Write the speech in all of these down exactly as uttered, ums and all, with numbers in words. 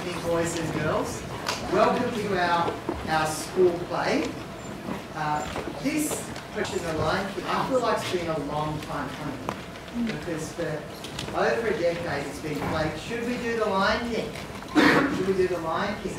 evening, boys and girls. Welcome to our, our school play. Uh, this question, The Lion King, I feel like it's been a long time coming because for over a decade it's been played. Should we do The Lion King? Should we do The Lion King?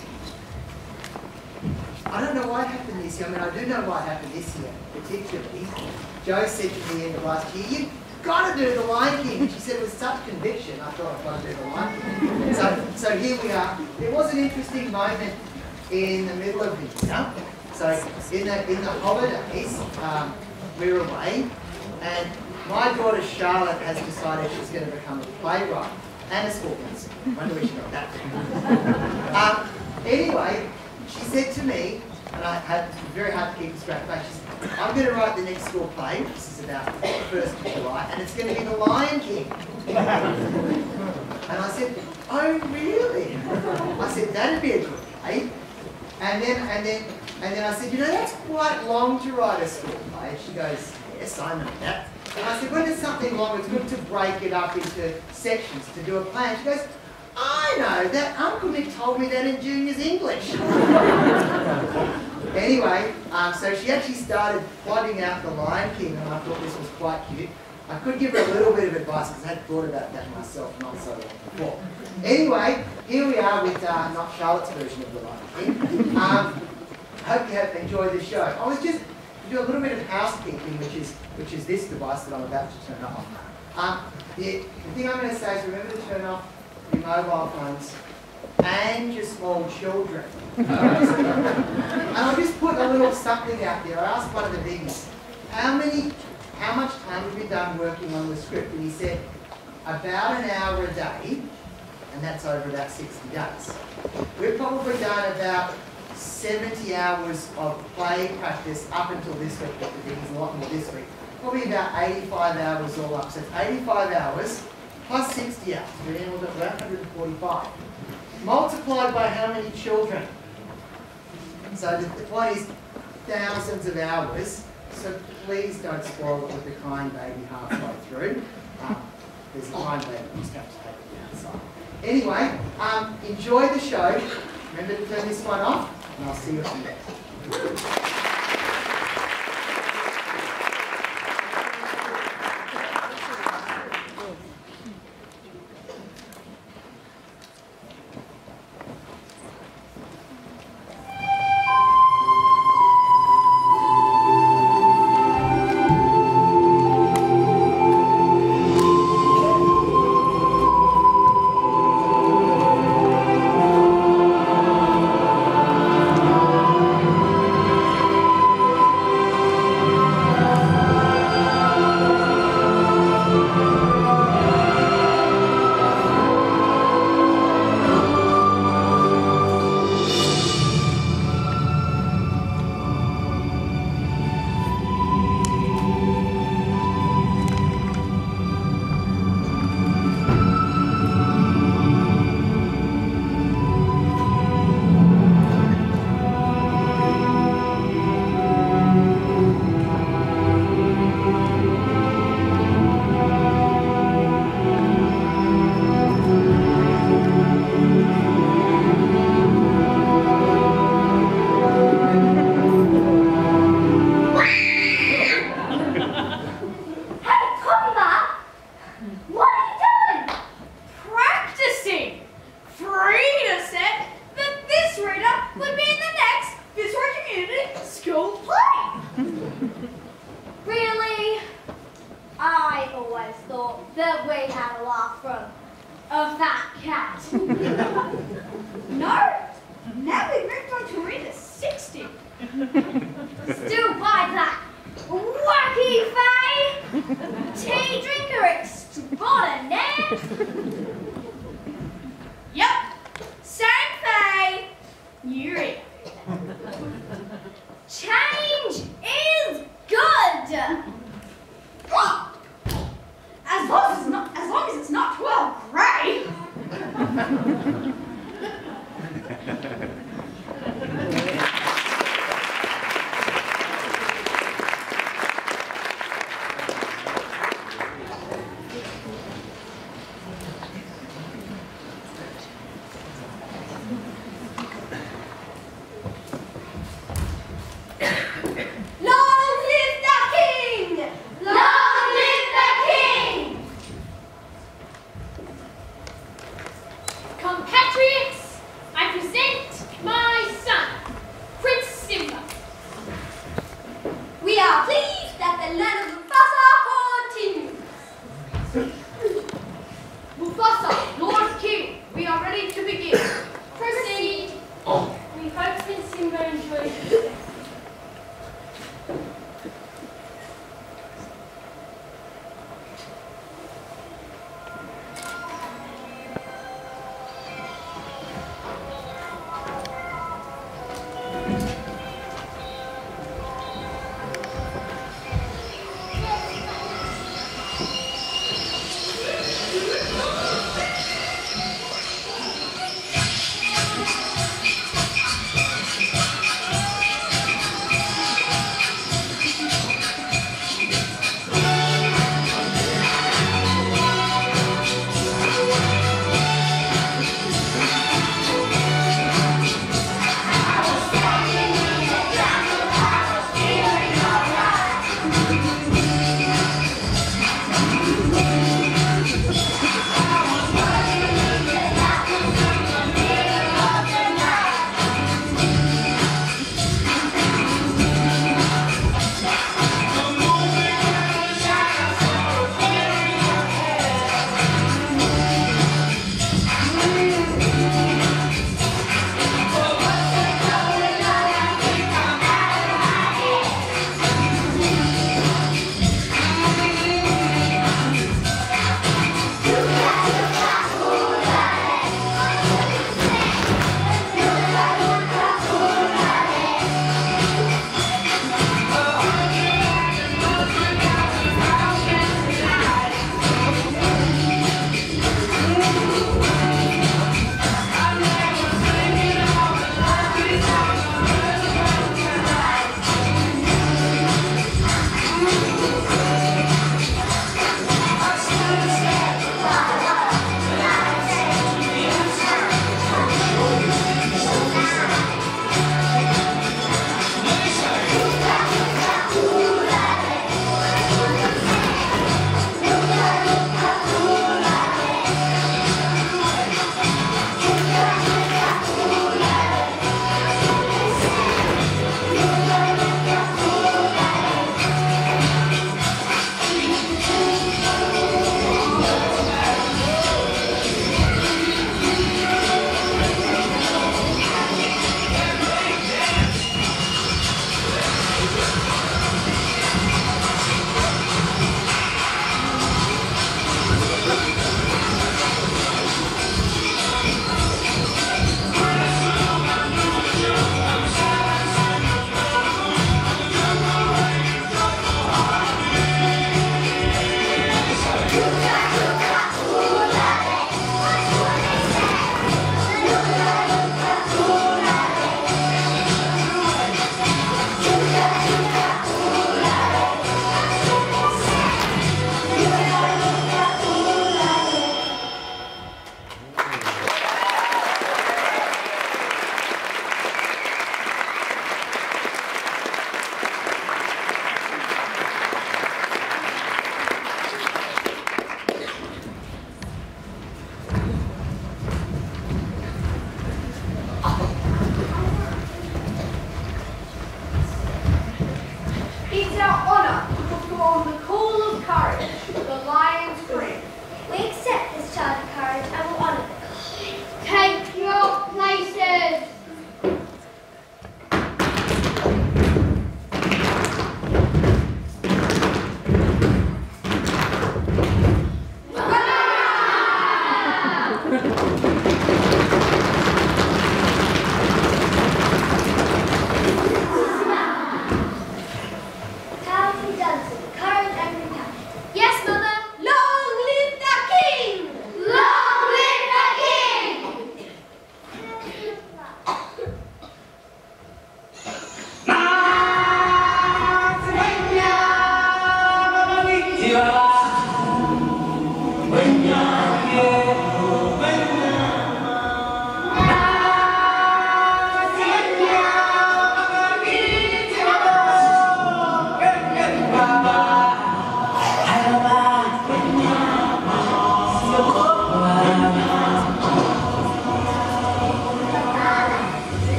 I don't know why it happened this year. I mean, I do know why it happened this year, particularly. Joe said to me in the last year, you've got to do The Lion King. And she said it with such conviction, I thought I've got to do The Lion King. So, so here we are. It was an interesting moment in the middle of the year. So in the, in the holidays, um, we were away, and my daughter Charlotte has decided she's going to become a playwright and a school counselor. I wonder where she got that from. um, anyway, she said to me, and I had it was very hard to keep a straight face, she said, I'm going to write the next school play, this is about the first of July, and it's going to be The Lion King. And I said, oh really? I said, that'd be a good play. And then, and then, and then I said, you know, that's quite long to write a school play. And she goes, yes, I know that. And I said, when it's something long, it's good to break it up into sections to do a play. And she goes, I know, that Uncle Nick told me that in junior's English. Anyway, um, so she actually started plotting out The Lion King, and I thought this was quite cute. I could give her a little bit of advice because I had thought about that myself not so long before. Anyway, here we are with uh, not Charlotte's version of The Lion King. Um, I hope you have enjoyed the show. I was just do a little bit of housekeeping, which is which is this device that I'm about to turn off. Um, the, the thing I'm going to say is remember to turn off your mobile phones and your small children. And I'll just put a little something out there. I asked one of the biggies, how many, how much time have you done working on the script? And he said, about an hour a day, and that's over about sixty days. We've probably done about seventy hours of play practice up until this week, but the biggies a lot more this week. Probably about eighty-five hours all up. So it's eighty-five hours plus sixty hours. We're in about one hundred forty-five. Multiplied by how many children? So the, the point is thousands of hours. So please don't spoil it with the crying baby halfway through. Um, there's a crying baby, you just have to take it outside. Anyway, um, enjoy the show. Remember to turn this one off, and I'll see you on there.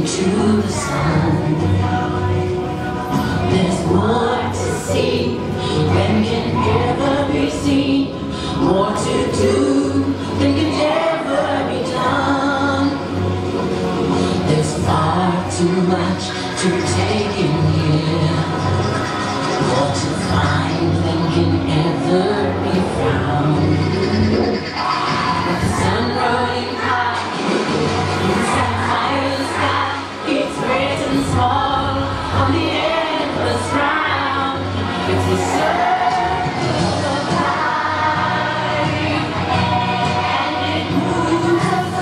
into the sun. There's more to see than can ever be seen, more to do than can ever be done. There's far too much to take in here, more to find than can ever be found. With the sun running high, sapphire sky, it's written small on the endless round. It's the circle of life, and it moves us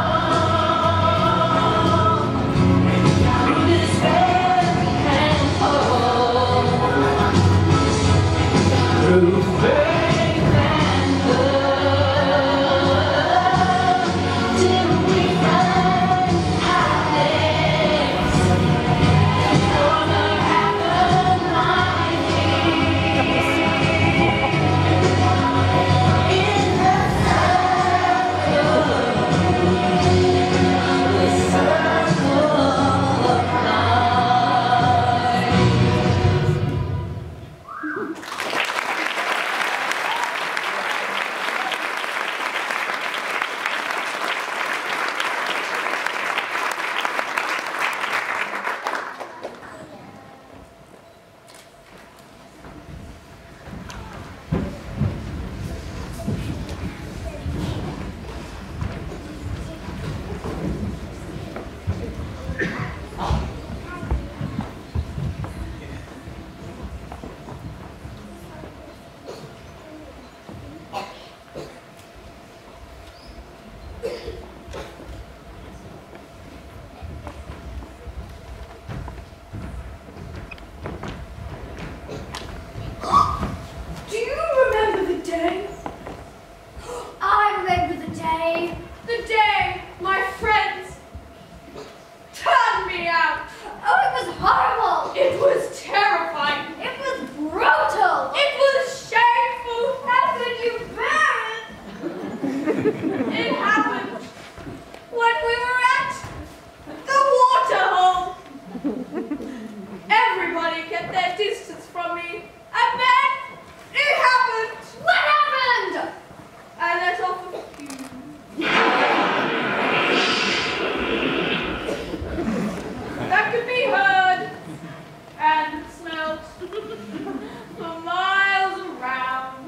all through despair and hope, through faith and love, till we find happiness for the happen life in the circle, the circle of life. Do you remember the day? I remember the day. The day my friends turned me out. Oh, it was horrible. It was terrifying. It was brutal. It was shameful. How could you bear it? It happened when we were at the waterhole. Everybody kept their distance from me. And then it happened! What happened? I let off a fume. That could be heard and smelled for miles around.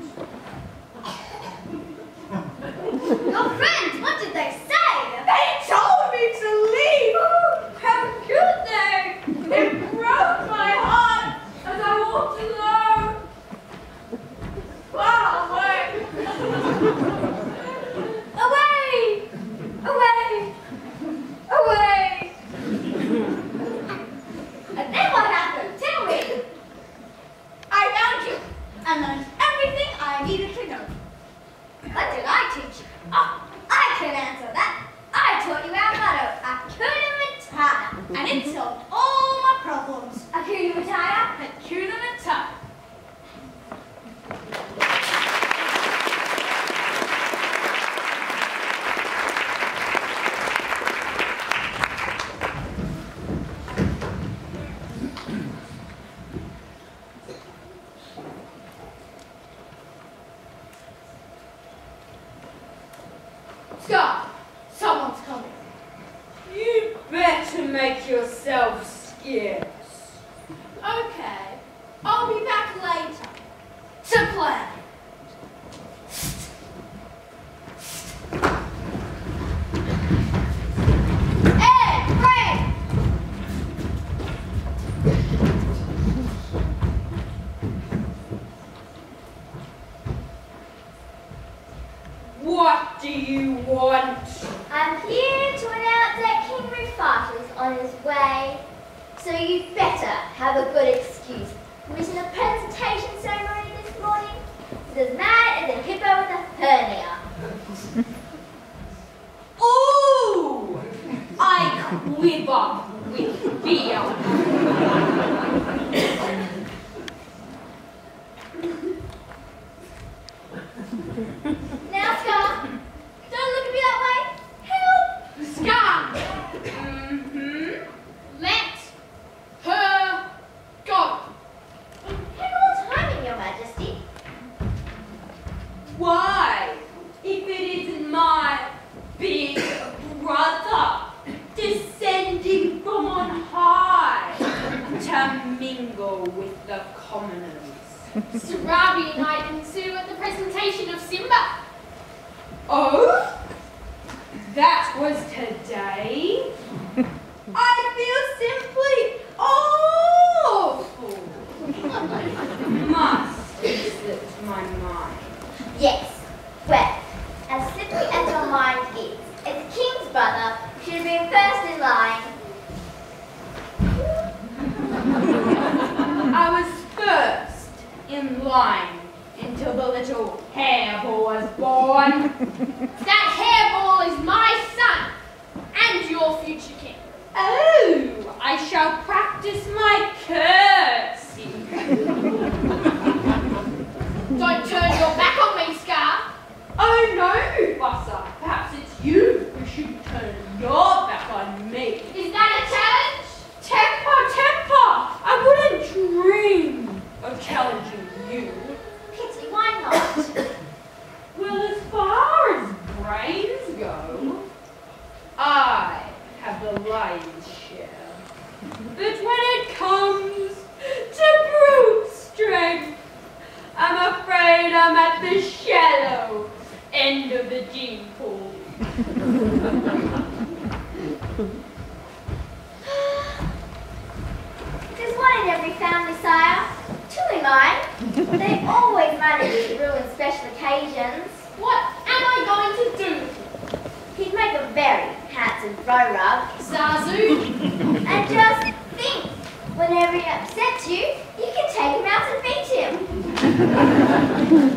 Your friends, what did they say? They told me to leave! How could they? It broke my heart as I walked alone. Far away. Away! Away! Away! And then what happened? Tell me! I found you and learned everything I needed to know. What did I teach you? Oh, I can answer that. I taught you our motto, Hakuna Matata. And it solved all my problems. Hakuna Matata? Hakuna Matata. Scott, someone's coming. You better make yourself scarce. Okay, I'll be back later to play. Hey, Frank! What do you want? I'm here to announce that King Rufus is on his way. So you'd better have a good excuse. We're missing a presentation ceremony this morning. He's as mad as a hippo with a hernia. Ooh! I quiver with fear. Now, Scar, don't look at me that way. Help! Scar! Mm-hmm. Sarabi and I ensue at the presentation of Simba. Oh? That was today? I feel simply awful. Must have slipped my mind. Yes. Well, as slippery as your mind is, as a king's brother, you should have been first in line. I was first in line until the little hairball was born. That hairball is my son and your future king. Oh, I shall practice my courtesy. Don't turn your back on me, Scar. Oh no, Buster, perhaps it's you who should turn your back on me. Is that a challenge? Temper, temper! I wouldn't dream of challenging you. Pity, why not? Well, as far as brains go, I have the lion's share. But when it comes to brute strength, I'm afraid I'm at the shallow end of the gene pool. There's one in every family, sire. Two in mine. They always manage to ruin special occasions. What am I going to do? He'd make a very handsome throw rug. Zazu? And just think, whenever he upsets you, you can take him out and beat him.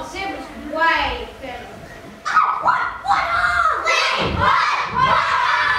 Way better. Oh, what? What? What? What? What?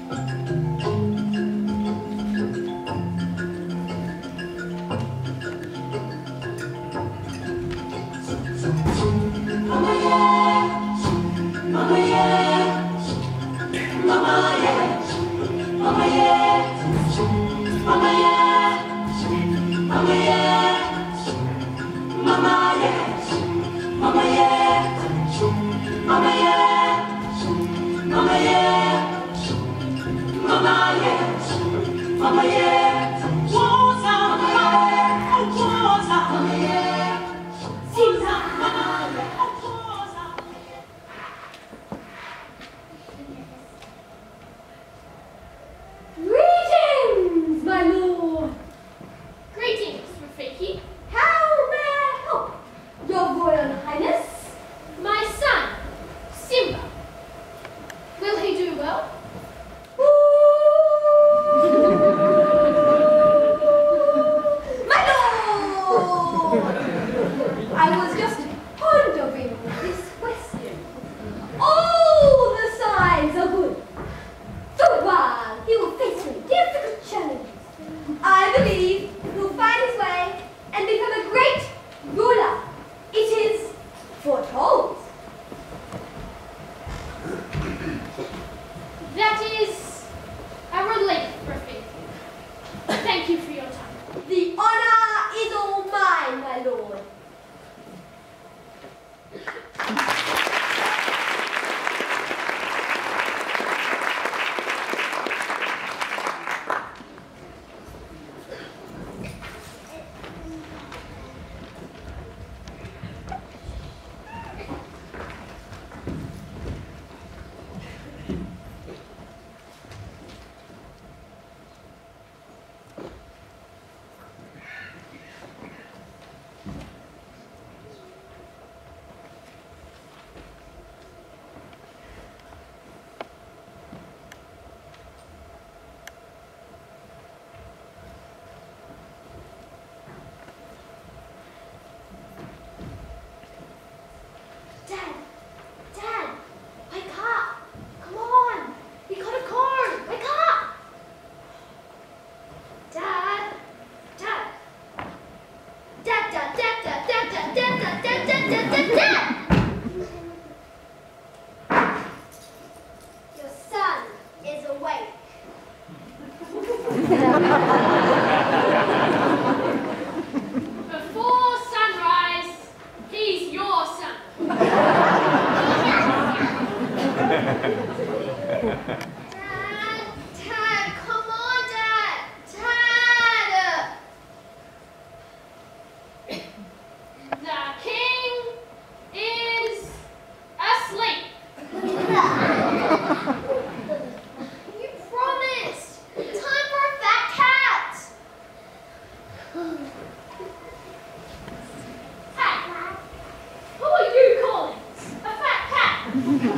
Greetings, my lord. Greetings, Rafiki. How may I help your royal highness? My son, Simba. Will he do well? My lord! I was just pondering this question. All the signs are good. So while he will face some difficult challenges, I believe he'll find his way and become a great ruler. It is foretold. That is a relief, Rafiki. Thank you for your time. The honor is all mine, my lord. Dad, Dad, wake up. Come on. You gotta go. Wake up. Dad, Dad. Dad, Dad, Dad, Dad, Dad, Dad, Dad, Dad, Dad, Dad, Dad, Dad, Dad. Your son is awake. Before sunrise, he's your son. Dad, Dad, come on, Dad. Dad. The king is asleep. You promised. Time for a fat cat. Hey, who are you calling a fat cat?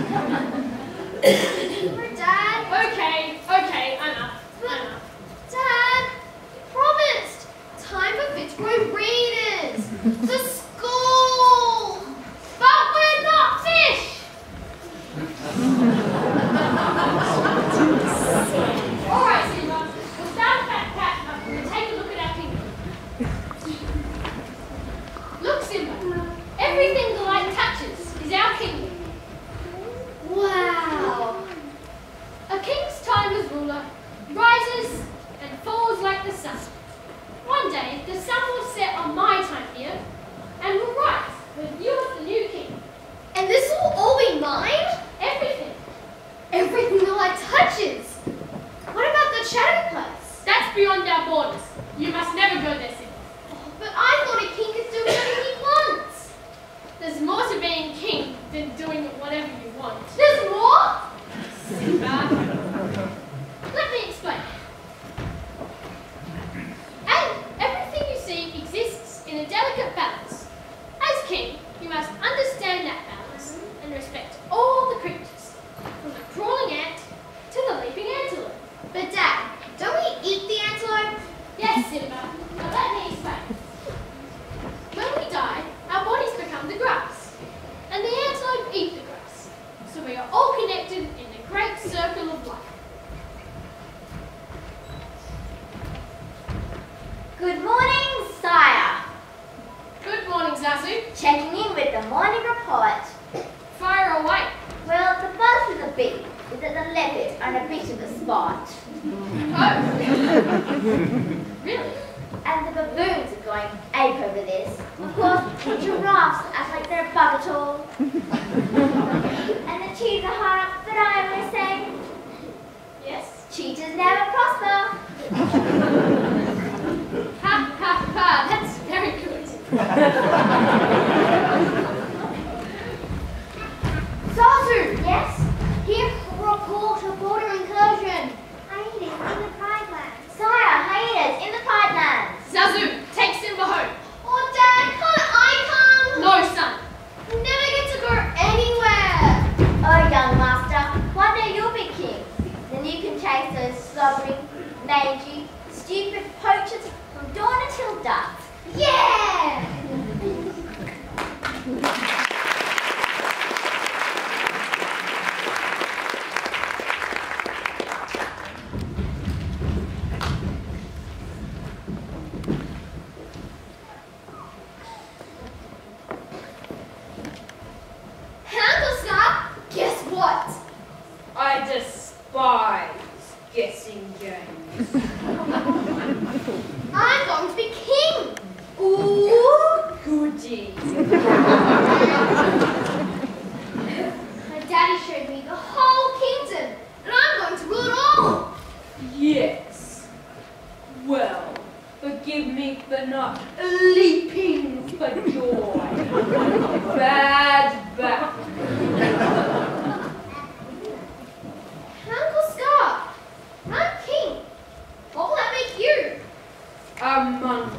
Remember, Dad? Okay, okay, enough, enough. Dad, you promised. Time for Fitzroy readers. To school. But we're not fish! Alright, Simba, without that cat, I'm going to take a look at our kingdom. Look, Simba, everything the light touches is our kingdom. Wow. A king's time as ruler rises and falls like the sun. One day, the sun will set on my time here and will rise with you as the new king. And this will all be mine? Everything. Everything the light touches. What about the platypus? That's beyond our borders. You must never go there, Simba. Oh, but I thought a king could do whatever he wants. There's more to being king than doing whatever you want. There's more? Simba, let me explain. And everything you see exists in a delicate balance. As king, you must understand that balance and respect all the creatures, from the crawling ant to the leaping antelope. But Dad, don't we eat the antelope? Yes, Simba. Now let me explain. When we die, our bodies become the grass, and the antelope eat the grass. So we are all connected in the great circle of life. spend it on a bit of a spot. Oh. Really? And the baboons are going ape over this. Of course, the giraffes act like they're above it all. And the cheetahs are hard, but I always say, Yes? cheetahs never prosper. Ha ha ha, that's very good. Zazu! Yes? Here for report a border incursion. Hyenas in the Pride Lands. Sire, hyenas in the Pride Lands. Zazu, take Simba home. Oh, Dad, can't I come? No, son. You never get to go anywhere. Oh, young master, one day you'll be king. Then you can chase those slobbering, mangy, stupid poachers from dawn until dusk. Yeah! Guess what? I despise guessing games. I'm going to be king. Ooh, goody. My daddy showed me the whole kingdom, and I'm going to rule it all. Yes. Well, forgive me for not leaping for joy. Bad back. Uncle Scar, I'm king. What will that make you? A monkey.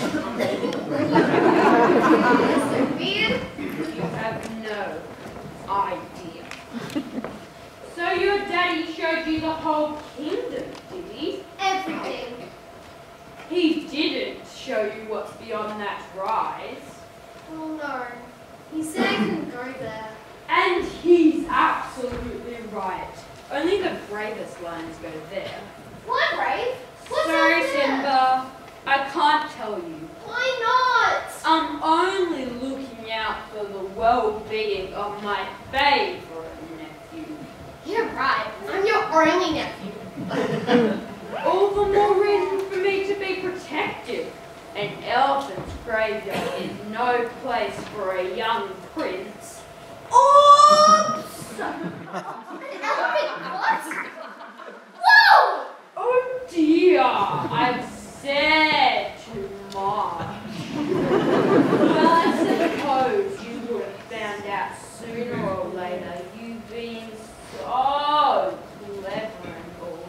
That's so weird. You have no idea. So your daddy showed you the whole kingdom, did he? Everything. He didn't show you what's beyond that rise. Oh no. He said I couldn't go there. And he's absolutely right. Only the bravest lions go there. Why, Brave? What's Sorry, up there? Simba. I can't tell you. Why not? I'm only looking out for the well-being of my favourite nephew. You're right. I'm your only nephew. All the more reason for me to be protective. An elephant's graveyard is no place for a young prince. Oops! An elephant what? Whoa! Oh dear, I've said too much. Well, I suppose you would have found out sooner or later, you being so clever and all.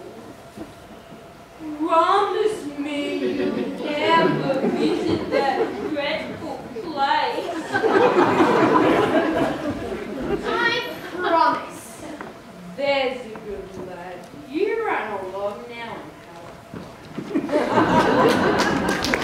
Promise me you'll never visit that dreadful place. I promise. There's a good lad. You run along now and help.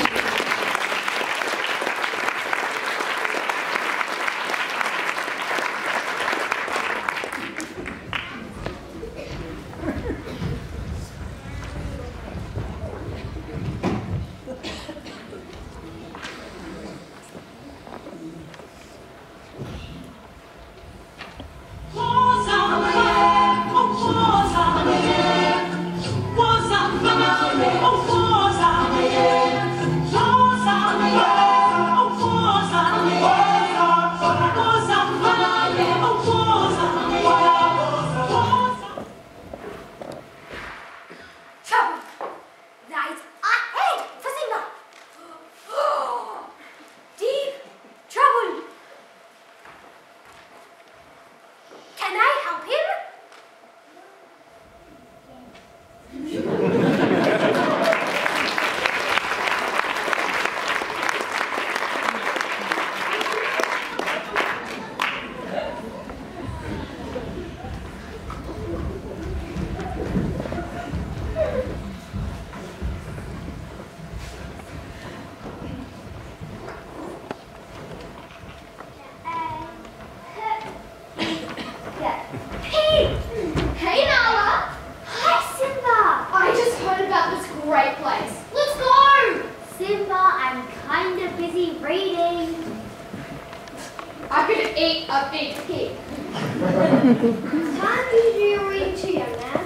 I could eat a big pig. Time to do your reading too, young man.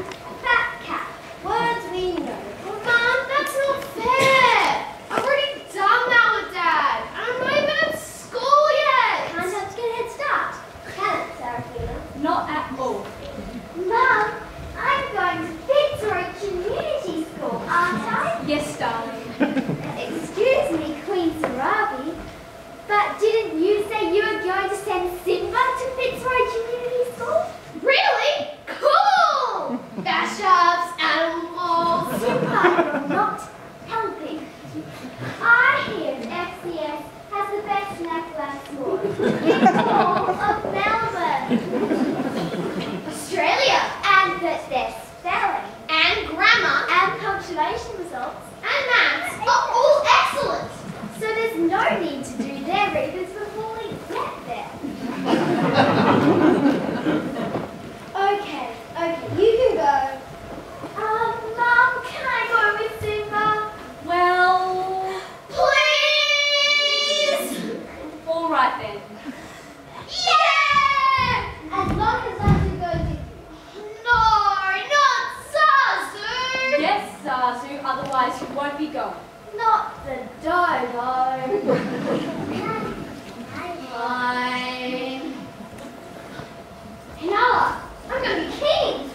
might be going. Not the dodo. Fine. Hey Nala, I'm gonna be king.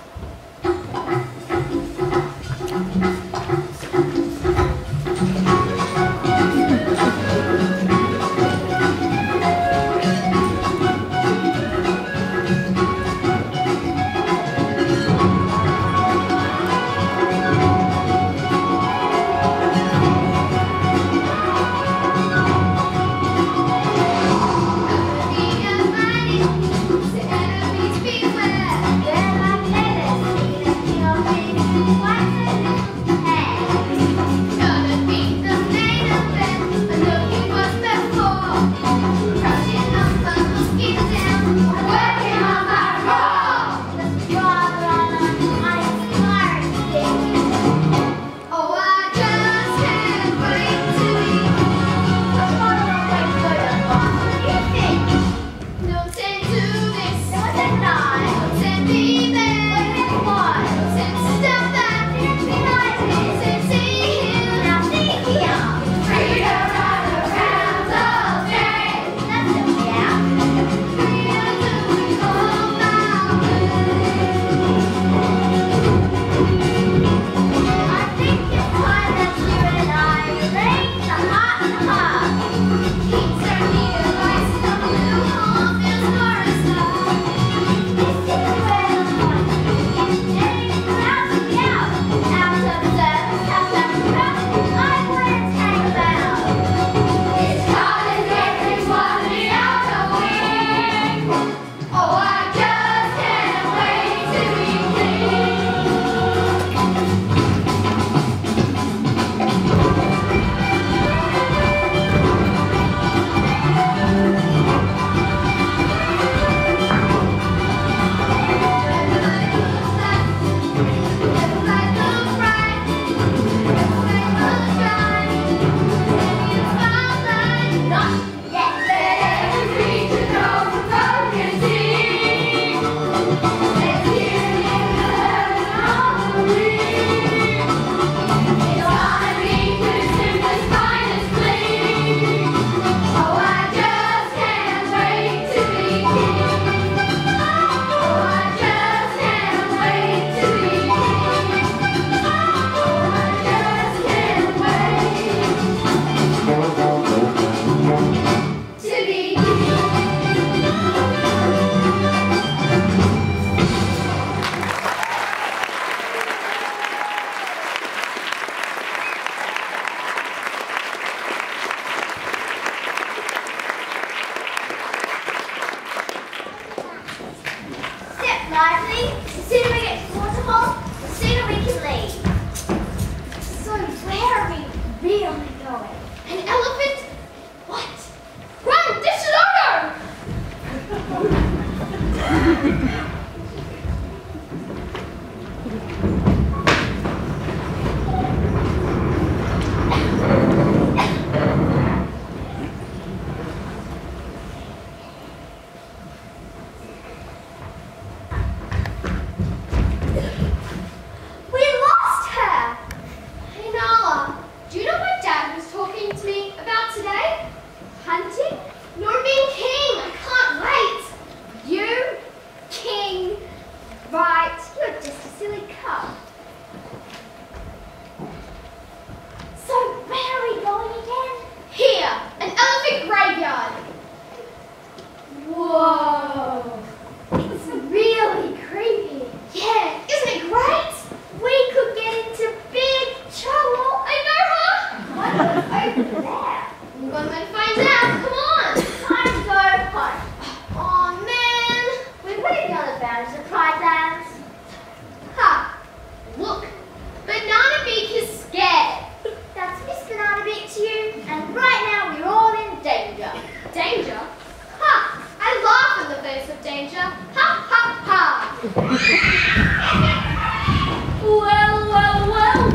Well, well, well,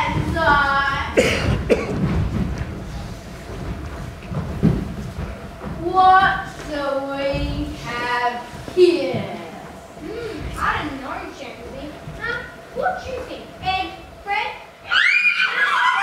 Banzai. What do we have here? Hmm, I don't know, Jeremy. Huh? What do you think? Egg, bread?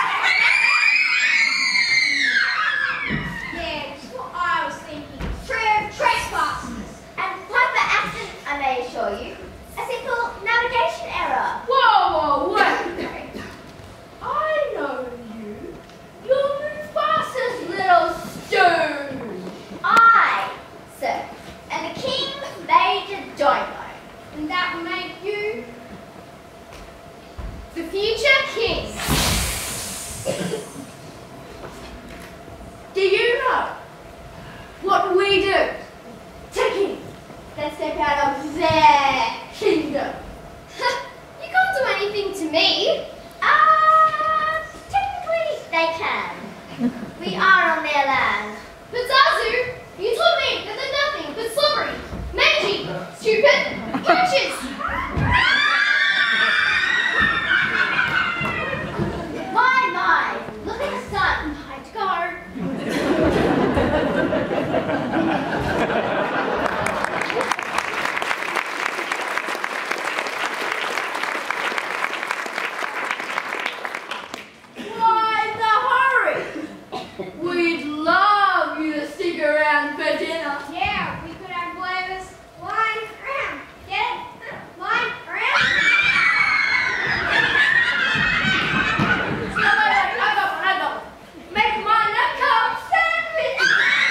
The future king. Do you know what we do to kings that step out of their kingdom? You can't do anything to me. Ah, uh, technically they can. We are on their land. But Zazu, you told me that they're nothing but slobbery, mangy, stupid wretches. My, my, look at the sun. Time to go. Why the hurry? We'd love you to stick around for dinner. Yeah, we could have flavors lying around. Get it? Lying around. No, no, no, no, no, no, no. Make mine a cup sandwich.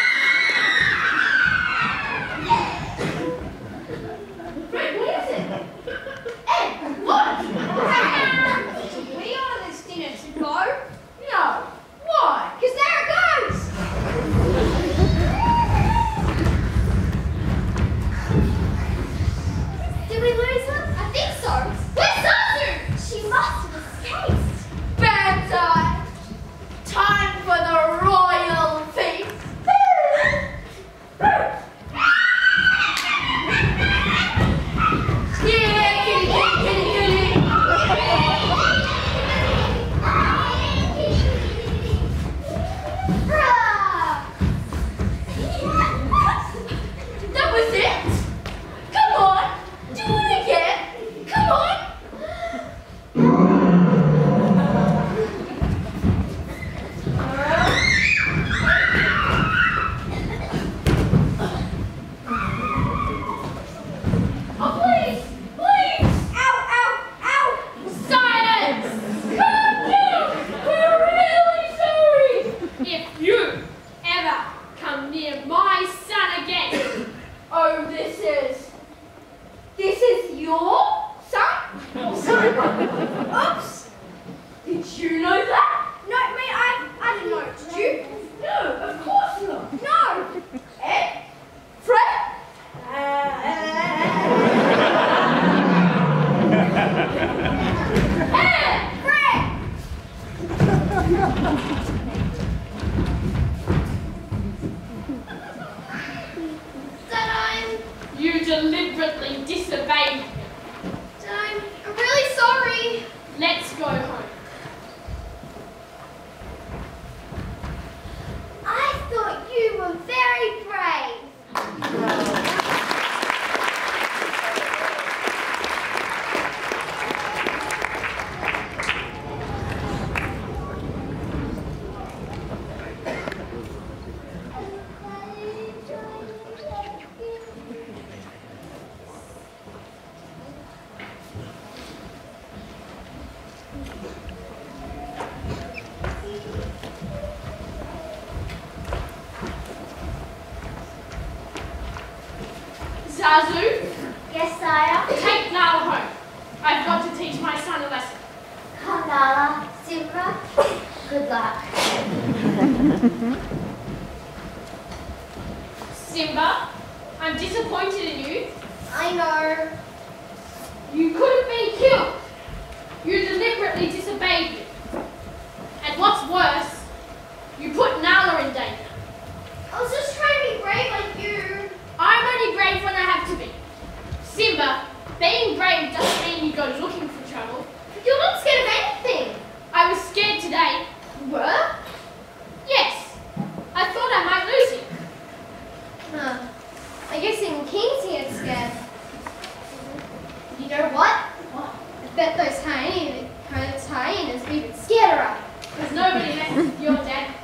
Fred, what is it? Ed, what? We ordered this dinner to go. No. Why? Because there it goes. Did we lose her? I think so. Where's Zazu? She must have escaped. Bad time. Time for the royal feast. Yeah, kitty, kitty, kitty, kitty. That was it. Come on, do it again. Come on. Oh, please, please. Ow, ow, ow. Silence! Calm down! We're really sorry! If you ever come near my son again, oh, this is... This is your son? Son? Oops! Did you know that? No, me, I, I didn't know. Did you? No, of course not. No. Ed? Fred? Ed! Fred! Dad, I'm... You deliberately disobeyed me. I'm, I'm really sorry. Let's go home. I thought you were very brave. Zazu, Yes, sire. take Nala home. I've got to teach my son a lesson. Kandala, Simba, good luck. Simba, I'm disappointed in you. I know. You could have been killed. You deliberately disobeyed me. And what's worse, you put Nala in danger. I was just trying to be brave like you. I'm only brave when I have to be. Simba, being brave doesn't mean you go looking for trouble. You're not scared of anything. I was scared today. You were? Yes, I thought I might lose you. Huh. I guess even kings get scared. You know what? What? I bet those hyenas, those hyenas are even scared of her. Because nobody messes with your dad.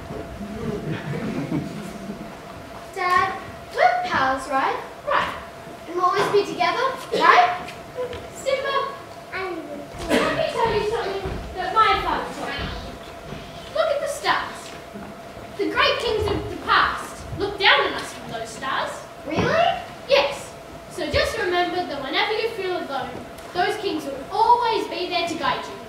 Dad, we're pals, right? Right. And we'll always be together, right? Simba, let me tell you something that my father told me. Look at the stars. The great kings of the past look down on us from those stars. Really? Yes. So just remember that whenever you feel alone, those kings will always be there to guide you.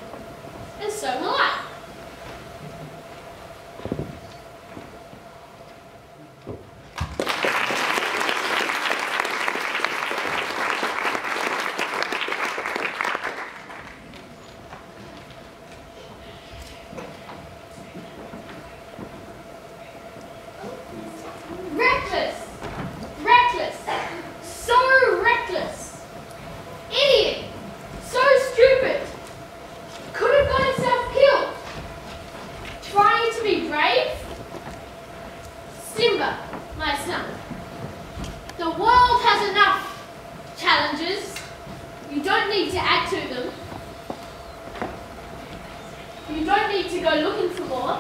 don't need to go looking for more.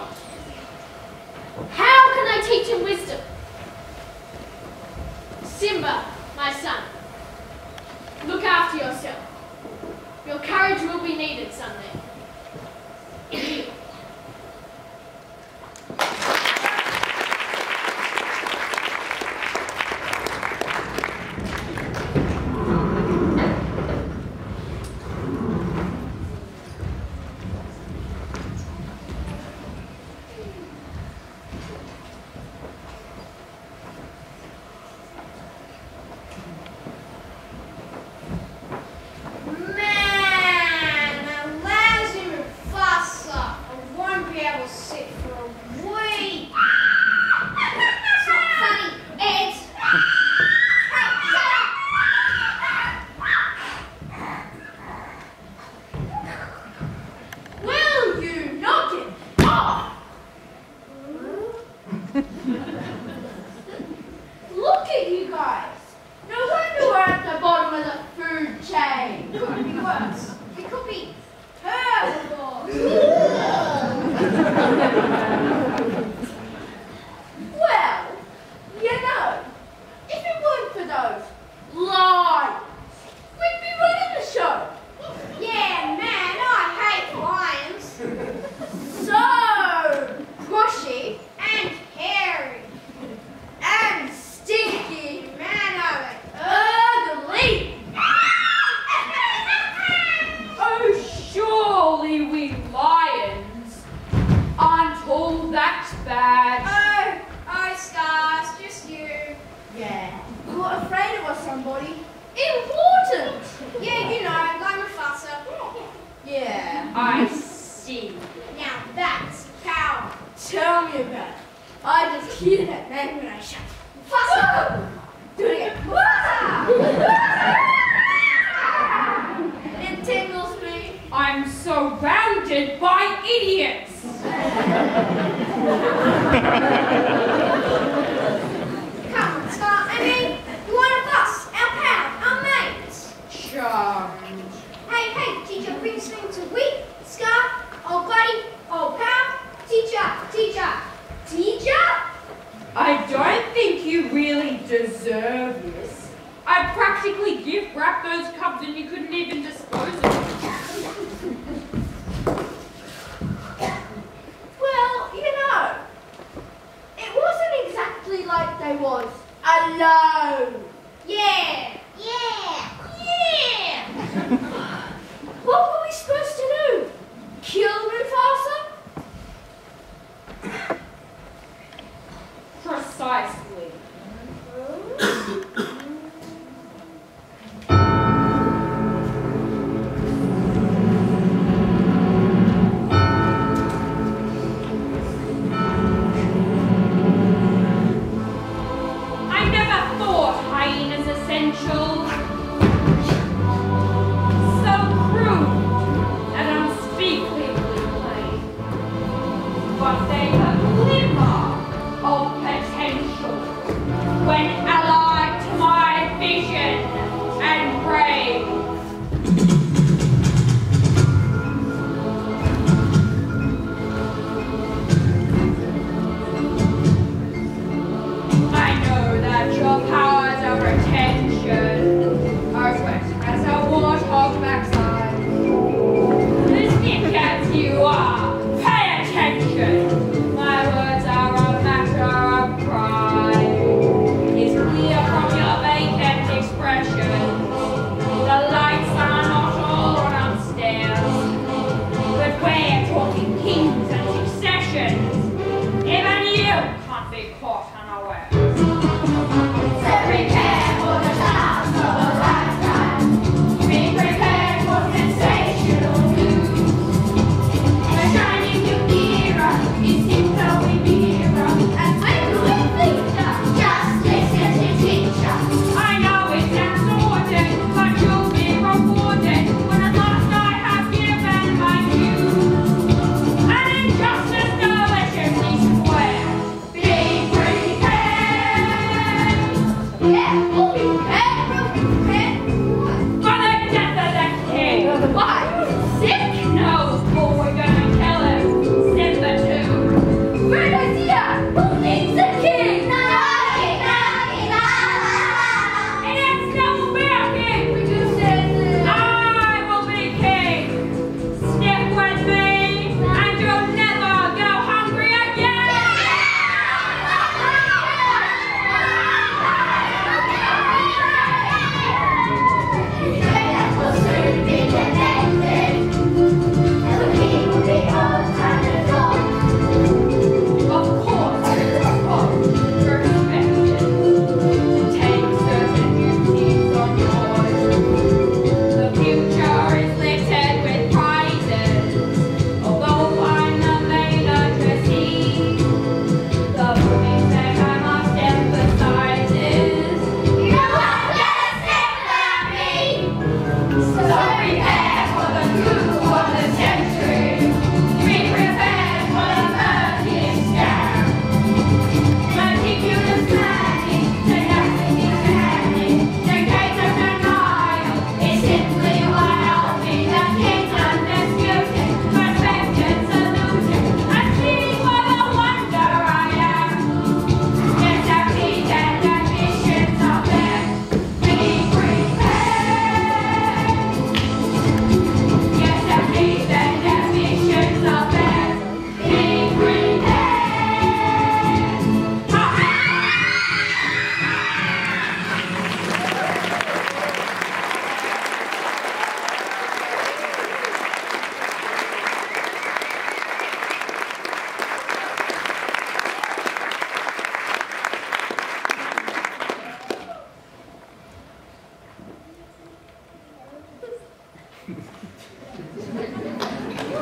How can I teach him wisdom? Simba, my son, look after yourself. Your courage will be needed someday. So crude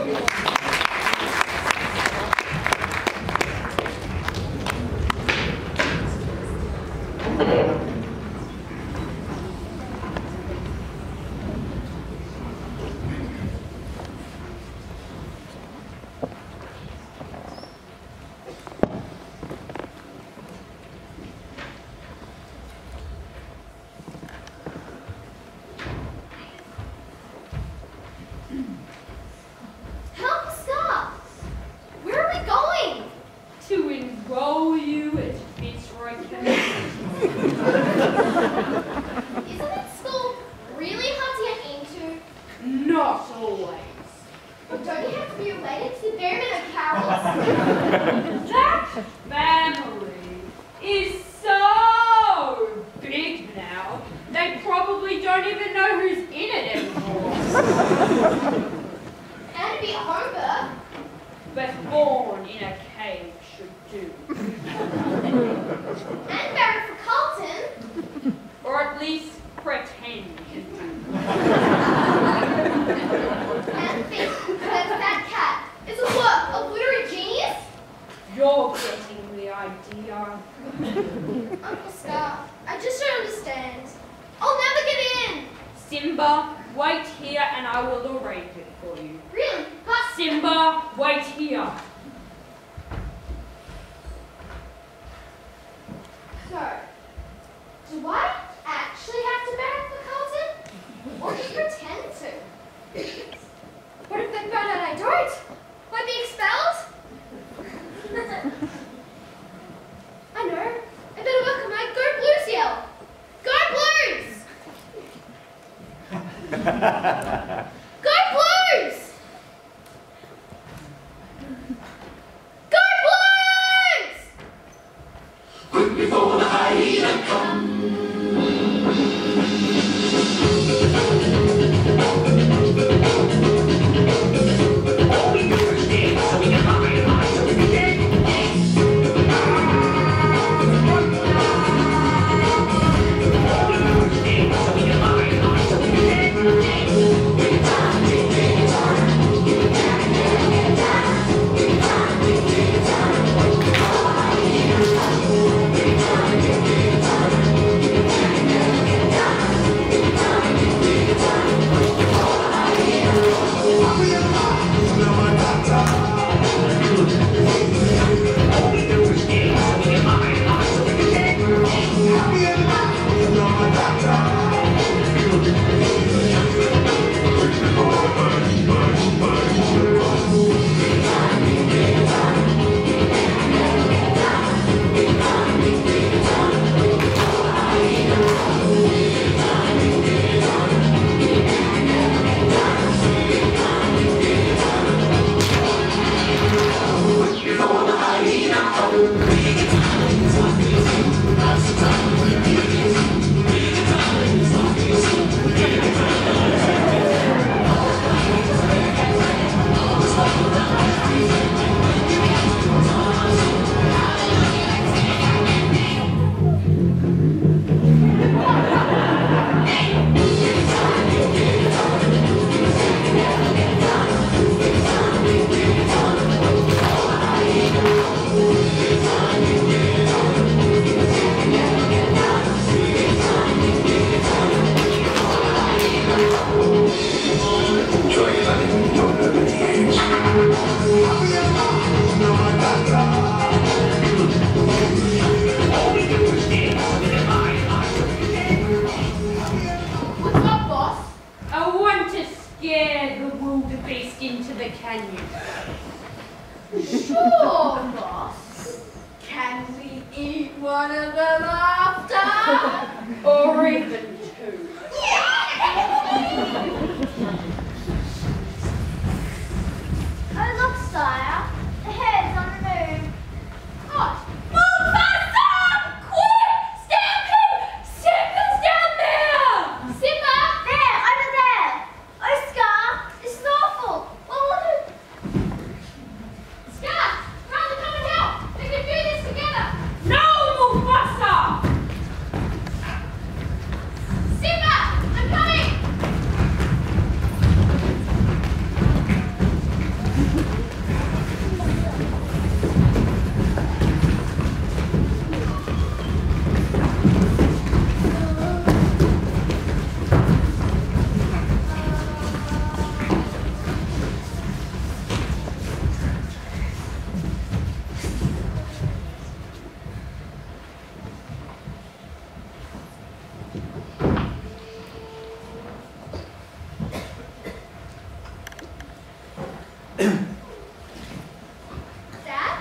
Help, Scar! Where are we going? To enroll you at Fitzroy Academy. Isn't that school really hard to get into? Not always. Or don't you have to be related to the Bearman O'Carrolls? That family is so big now, they probably don't even know who's in it anymore. And to be a home birth. But born in a cave should do. And married for Carlton. Or at least pretend to do. And think that that cat is a work of literary genius? You're getting the idea. Uncle Scar, I just don't understand. I'll never get in. Simba, wait here and I will arrange it for you. Really? But Simba, wait here. so, do I actually have to marry for Carlton? Or just pretend to? What if they find out I don't? Will I be expelled? I know. I better work on my Go Blues yell. Go Blues! Go Blues! Go Blues! Quick before the hyena comes. All we do is dig so we can hide, hide so we can dig. All we do is dig so we can hide, hide so we can dig. Dig time, dig, dig time. Dig time, dig, dig time. Dig time, dig, dig time. Sure, boss. Can we eat one of them after? Or even two. Oh, look, sire. The head's on the move. What? Mufasa! Quick! Stampede! Simba's down there! Simba! There, over there. Oh, Scar, this is awful. What will do? Scar! Rather come and help! We can do this together! No, Mufasa! Dad?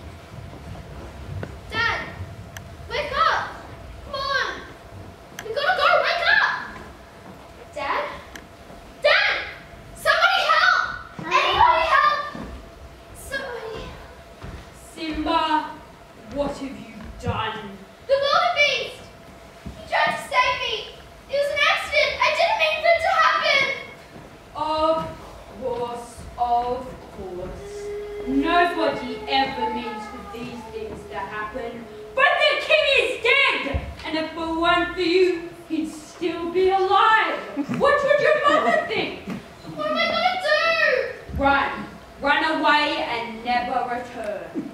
Dad! Wake up! Come on! We gotta go! Wake up! Dad? Dad! Somebody help! Anybody help! Somebody. Simba, what have you done? The wildebeest! He tried to save me! It was an accident! I didn't mean for it to happen! Of course, of course. Nobody ever means for these things to happen. But the king is dead! And if it weren't for you, he'd still be alive. What would your mother think? What am I gonna do? Run. Run away and never return.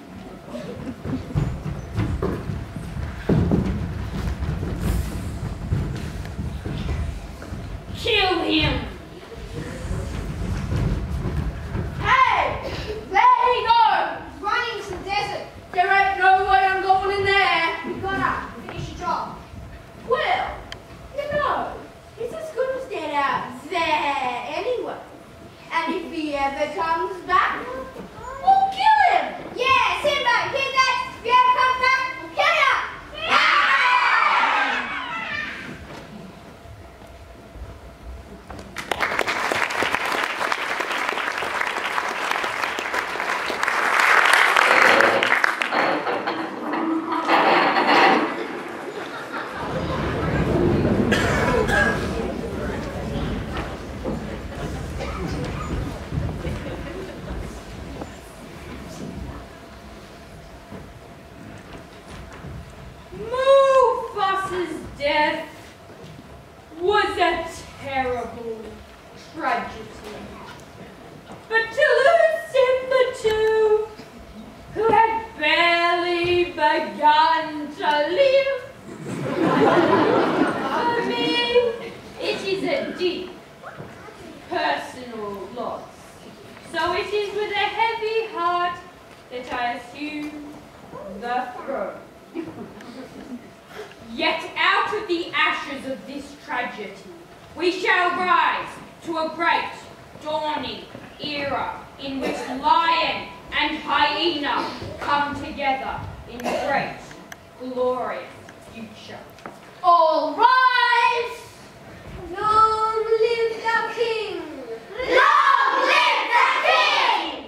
Kill him! Hey! There he goes! Running into the desert. There ain't no way I'm going in there. You gotta finish your job. Well, you know, it's as good as dead out there anyway. And if he ever comes back, we'll kill him. Yeah, Simba, hear that? If he ever comes back, we'll kill him. Mufas's death was a terrible tragedy. But to lose Simba too, who had barely begun to live, for me, it is a deep personal loss. So it is with a heavy heart that I assume the throne. Yet out of the ashes of this tragedy, we shall rise to a great dawning era in which lion and hyena come together in great, glorious future. All rise! Long live the king! Long live the king!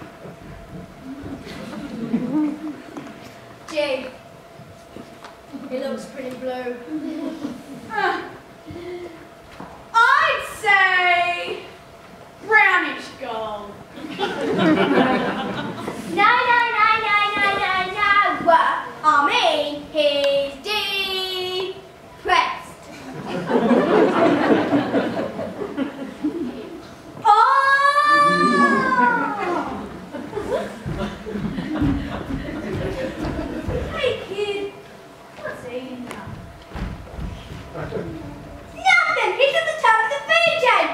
Gee, he looks pretty blue. Huh. I'd say brownish gold. No, no, no, no, no, no, no. Well, I mean, he's depressed. Oh! Hey, kid. What's eating now? Nothing! He's at the top of the food chain!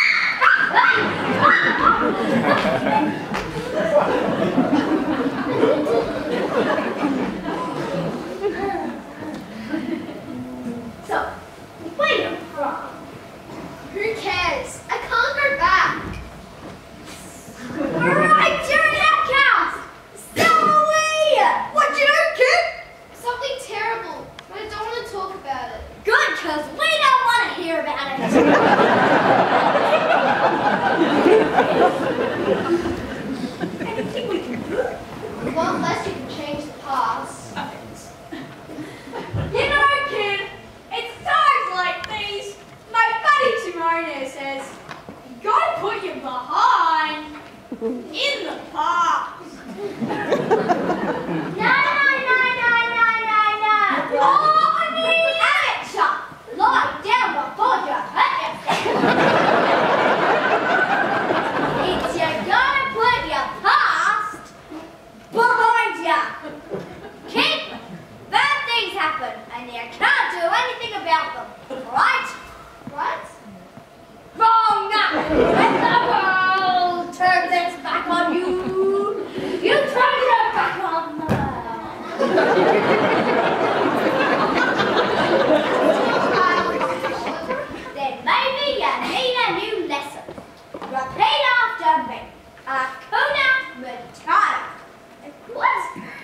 So, where you from? Who cares? I can't go back. Alright, you're an outcast! So are we! What you do, kid? Something terrible, but I don't want to talk about it. Good, cause we don't want to hear about it. Anything we can do? Well, unless you can change the past. You know, kid, it's times like these. My buddy Timone says, you gotta put your behind in the past. No, no, no, no, no, no, no. Oh, I mean, amateur. Lie down before you hurt yourself. It's you gotta put your past behind ya. Kid, bad things happen, and you can't do anything about them, right? What? Wrong! When the world turns its back on you, you turn your back on them. Then maybe you need a new lesson. Repeat after me. Hakuna Matata. What?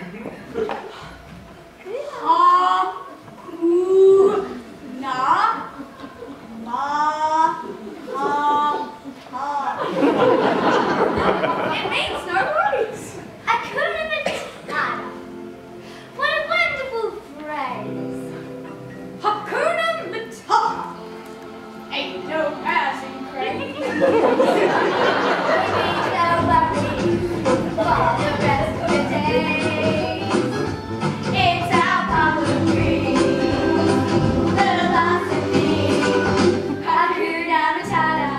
Ha-ku-na ma ha ha. It means no worries. Hakuna Matata. What a wonderful phrase. Hakuna Matata. Ain't no passing craze. We need no worries for the rest of the day. It's our poetry, philosophy, Hakuna Matata.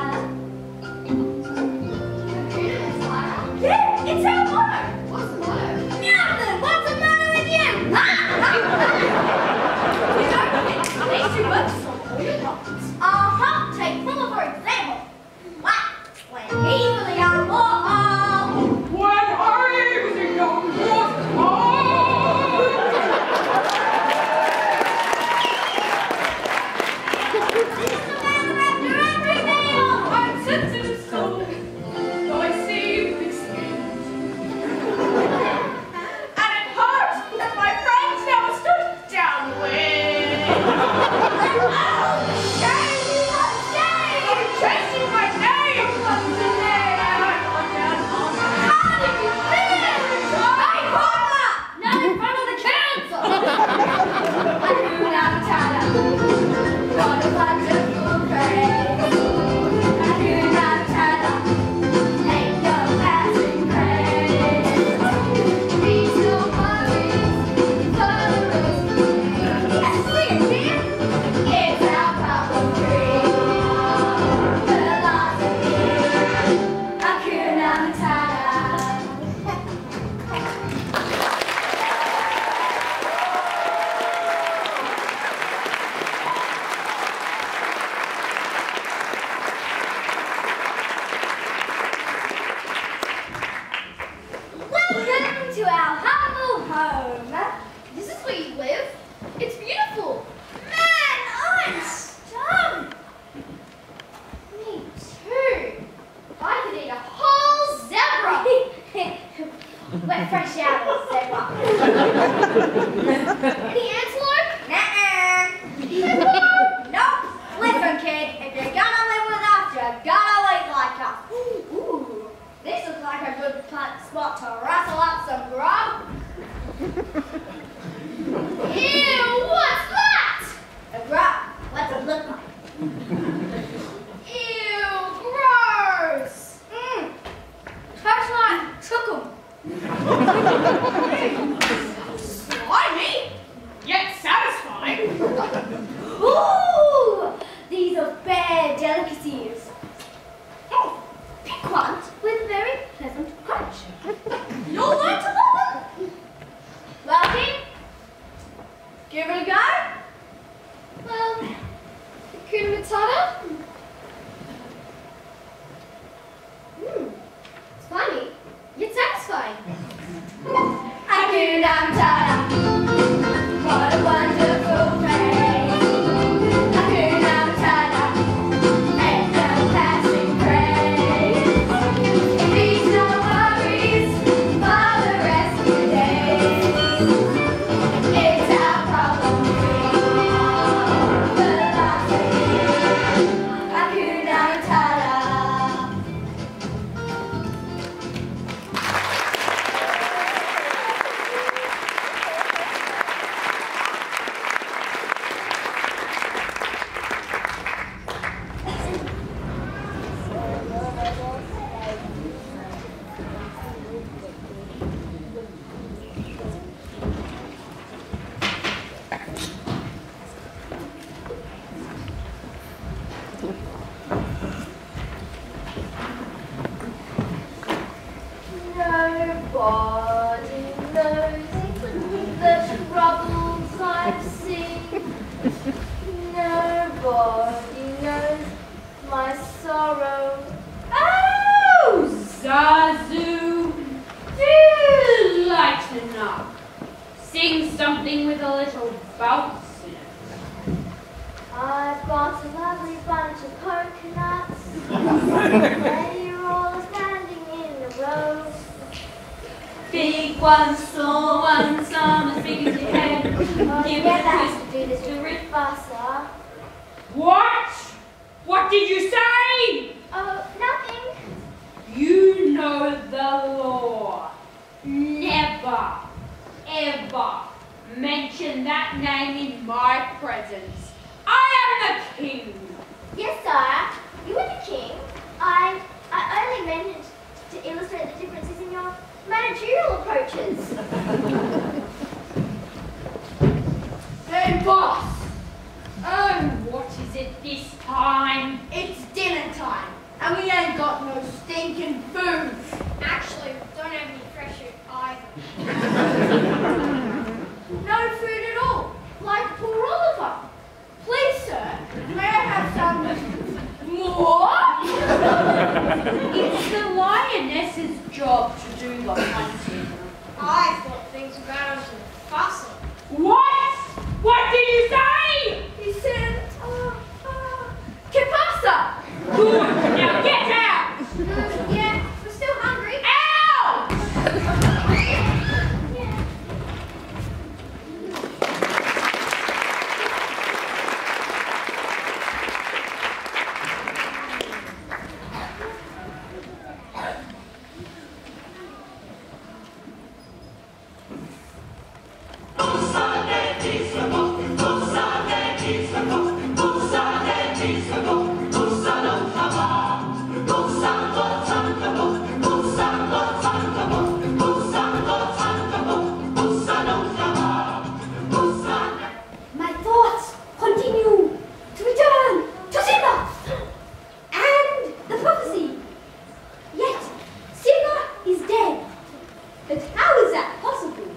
Hakuna Matata? Yeah, it's our motto. What's the motto? Nothing. What's the matter with you? You don't think these two words are all your problems. Uh-huh. Take Fuller for example. What? When he was a young warthog. When Harry was a young warthog. He's the man after every meal. I'm sensitive soul, though I seem thick-skinned. And it hurts that my friends never stood downwind. Oh, shame! I'm chasing my name. Today I got down on my How did you feel? Hey, Paula! Not in front of the council. Hakuna Matata. What a wonderful phrase. Hakuna Matata. Ain't no passing craze. Please don't worry for the rest of the day. Yes, sing it, kid. It's our poetry, philosophy, Hakuna Matata. Welcome to our humble home. This is where you live? It's beautiful. Man, I'm stunned. Me too. I could eat a whole zebra. Wet fresh out of the zebra. Any antelope? Nuh-uh. Nope. Listen, kid, if you're gonna live with us, you gotta eat like us. Ooh, this looks like a good perfect spot to rustle up some grub. Ew, what's that? A grub. What's it look like? Ew, gross. Mmm. Tastes like chicken. Slimy, yet satisfying. Ooh, these are fair delicacies. Oh, piquant with very pleasant crunch. You'll like to love them. Wealthy, give it a go. Well, Hakuna Matata? Mmm, slimy, yet satisfying. Hakuna Matata, what a wonderful phrase. Hakuna Matata, ain't no passing craze. Please no worries for the rest of the day. It's our problem free philosophy. Hakuna Matata. Nobody knows the troubles I've seen. Nobody knows my sorrow. Oh, Zazu, do lighten up. Sing something with a little bounce in it. I've got a lovely bunch of coconuts. They're all standing in a row. Big one, small one, some as big as your head. Oh, Give yeah, it a that's twist. to do this with faster. What? What did you say? Oh, nothing. You know the law. Never, ever mention that name in my presence. I am the king. Yes, sire. You are the king. I I only meant to illustrate the differences in your managerial approaches. Hey, boss. Oh, what is it this time? It's dinner time, and we ain't got no stinking food. Actually, don't have any fresh fruit either. No food at all, like poor Oliver. Please, sir, may I have some more? It's the lioness's job to do the hunting. I thought things were better to fossil. What? What did you say? He said, uh, uh, ¿Qué pasa? Good. Now get out. Mm, yeah, we're still hungry. Out! My thoughts continue to return to Simba and the prophecy. Yet Simba is dead. But how is that possible?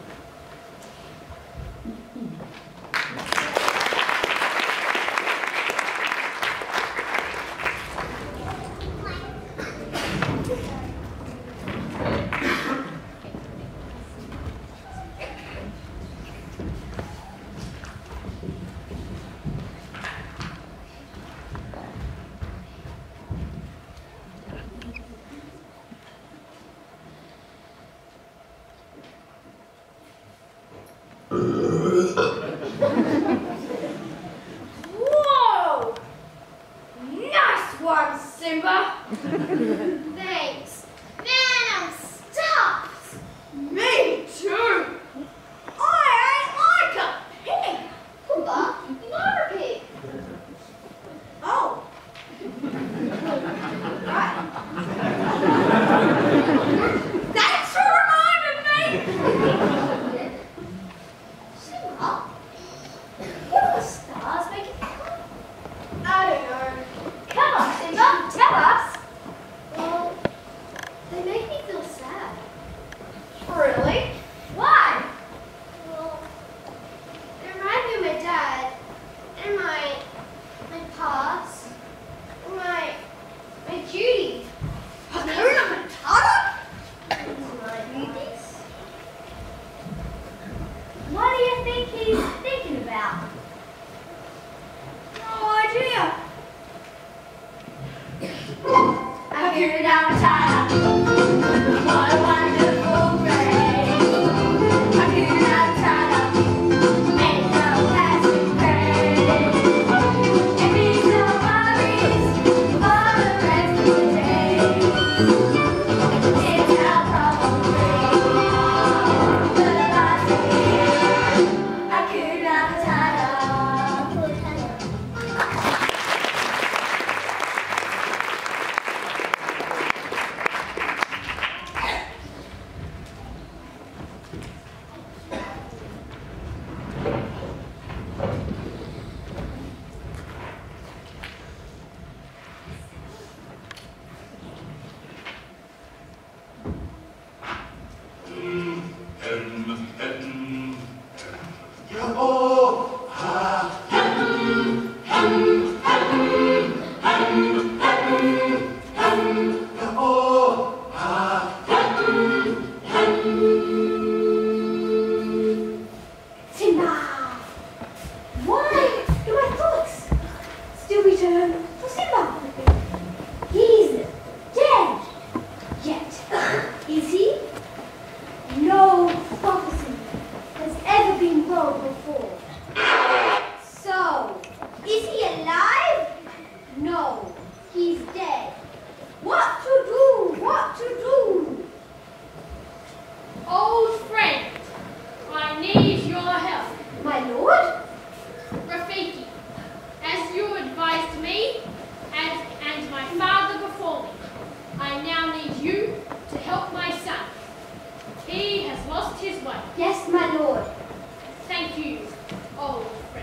lord. Rafiki, as you advised me, and, and my father before me, I now need you to help my son. He has lost his way. Yes, my lord. Thank you, old friend.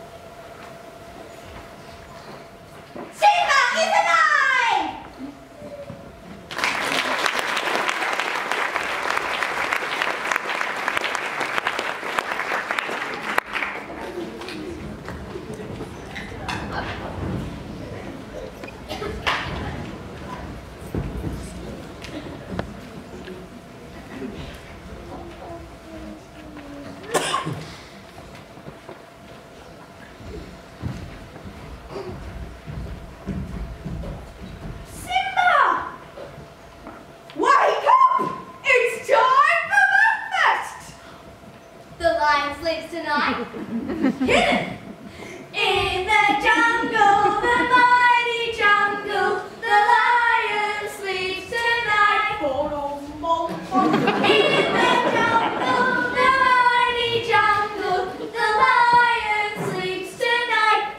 Simba is alive! Hidden in the jungle, the mighty jungle, the lion sleeps tonight. In the jungle, the mighty jungle, the lion sleeps tonight.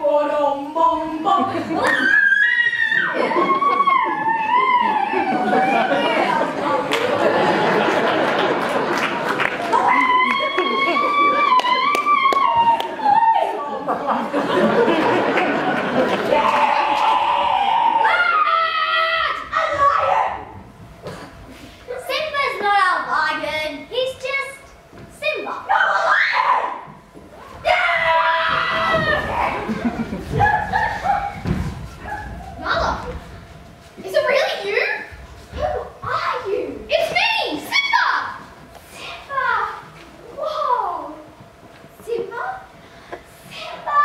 Simba's not a lion. He's just Simba. No, a lion! Nala, is it really you? Who are you? It's me, Simba! Simba! Whoa! Simba? Simba!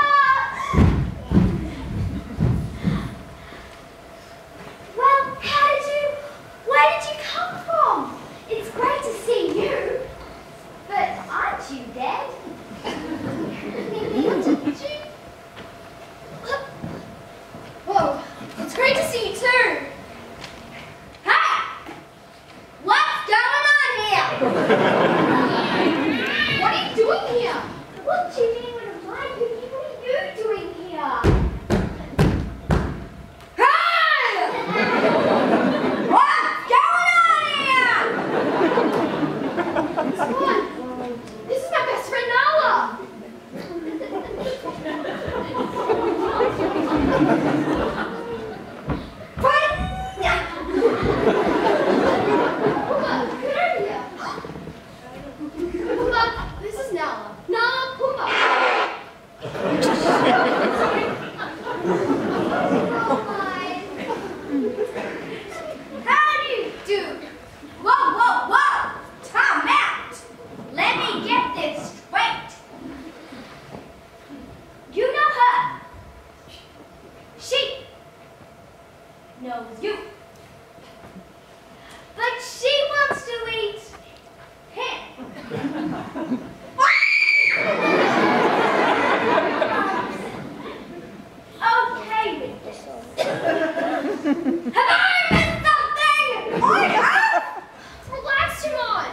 Well, how did you, where did you come from? It's great to see you. But aren't you dead? Whoa, it's great to see you too. Hey! What's going on here? What are you doing here? What do you mean when I'm lying? What are you doing here? Hey! What's going on here? What? This is my best friend Nala. Puma, get over here. Puma, this is Nala. Nala, Puma. How do you do? Whoa, whoa, whoa! Time out! Let me get this straight. You know her. She knows you. But she wants to eat him. Okay with this. Have I missed something? I have! Relax, Timon.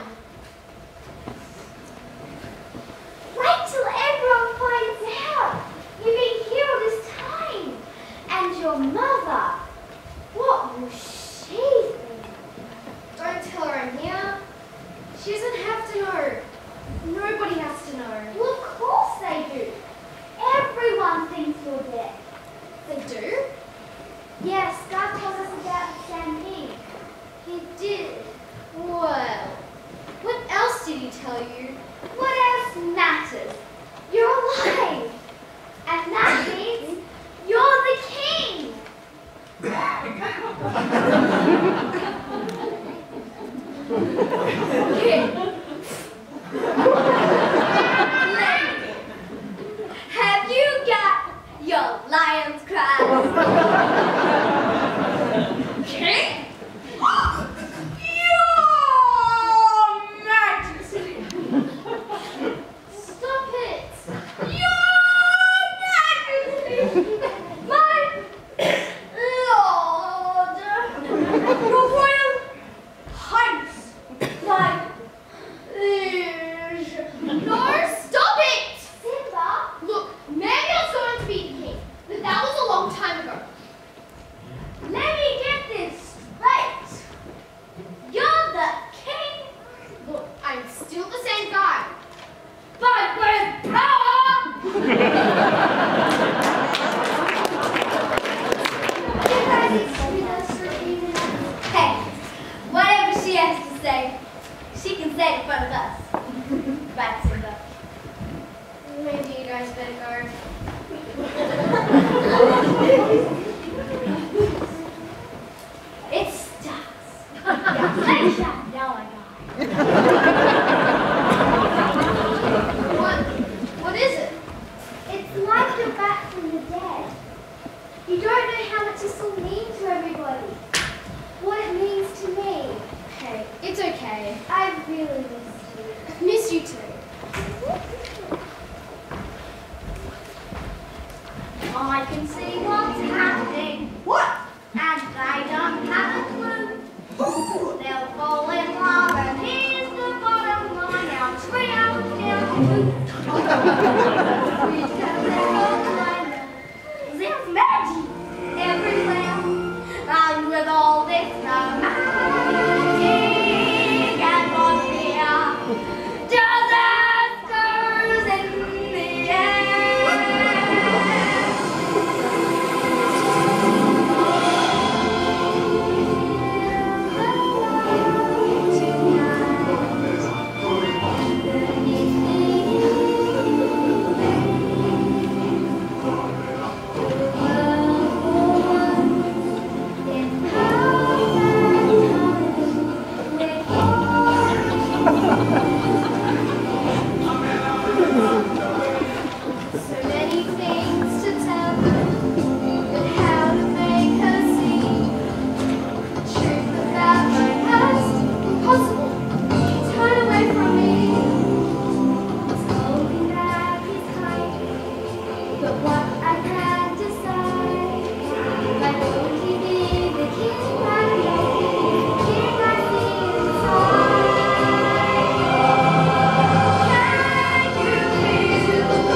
Wait till everyone finds out you've been here all this time. And your mother, what will she think? Don't tell her I'm here. She doesn't have to know. Nobody has to know. Well, of course they do. Everyone thinks you're dead. They do? Yes, God told us about the stampede. He did. Well, what else did he tell you? What else matters? You're alive. And that means you're the king. Have you got your lion's cries? King? Your Majesty! Stop it! Your Majesty! My Lord! Your Royal Highness! My liege! She can stand in front of us. Right, Simba. Maybe you guys better go. It starts. Yeah, take that. Now I got it. What? What is it? It's like you're back from the dead. You don't know how much this will mean to everybody. What it means to me. Hey, it's okay. I really miss you. Miss you too. I can see what's happening. What? And they don't have a clue. They'll fall in love and here's the bottom line. Now three hours down to two. We can there's magic everywhere. And with all this magic atmosphere, disasters in the air. So many things to tell her, but how to make her see the truth about my past. Impossible. Turn away from me. It's holding back his height, but what I can't decide. Like will he be the king I know, the king I see inside? Can you feel the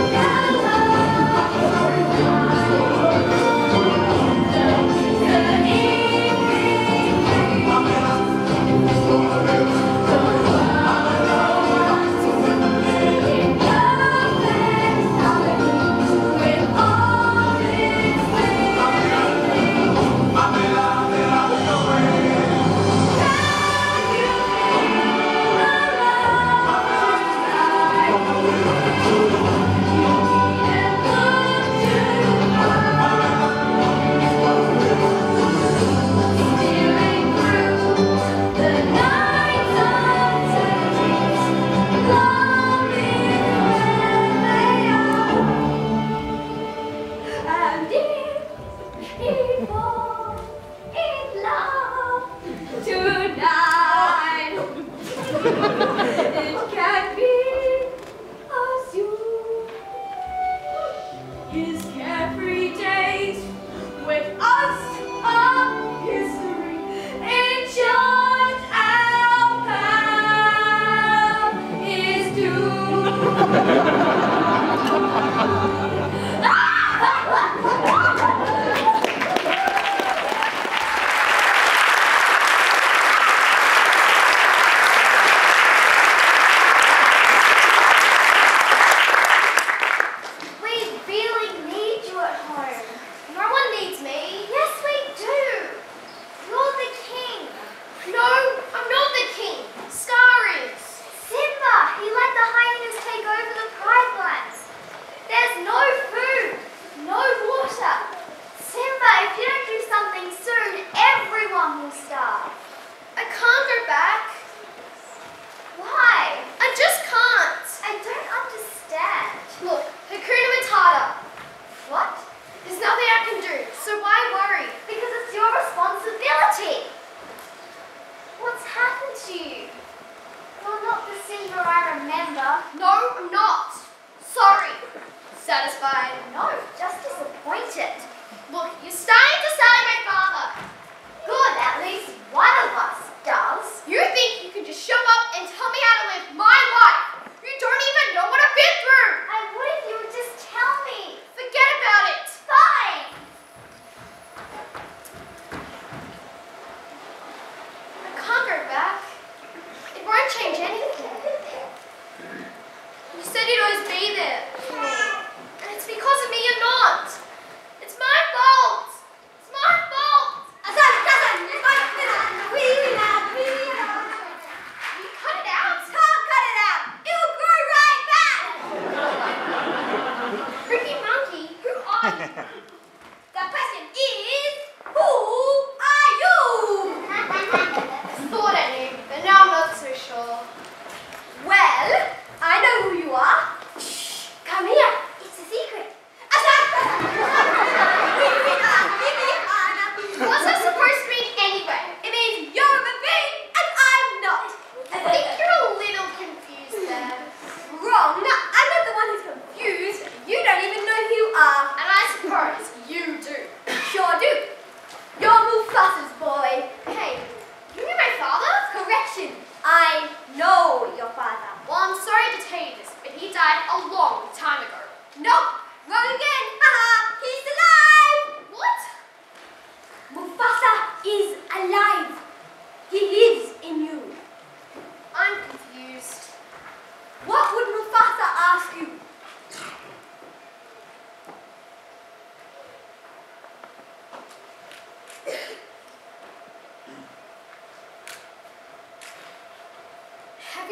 cut it out.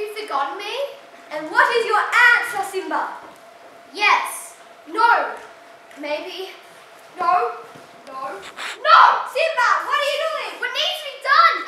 you forgotten me? And what is your answer, Simba? Yes. No. Maybe. No. No. No! Simba, what are you doing? What needs to be done?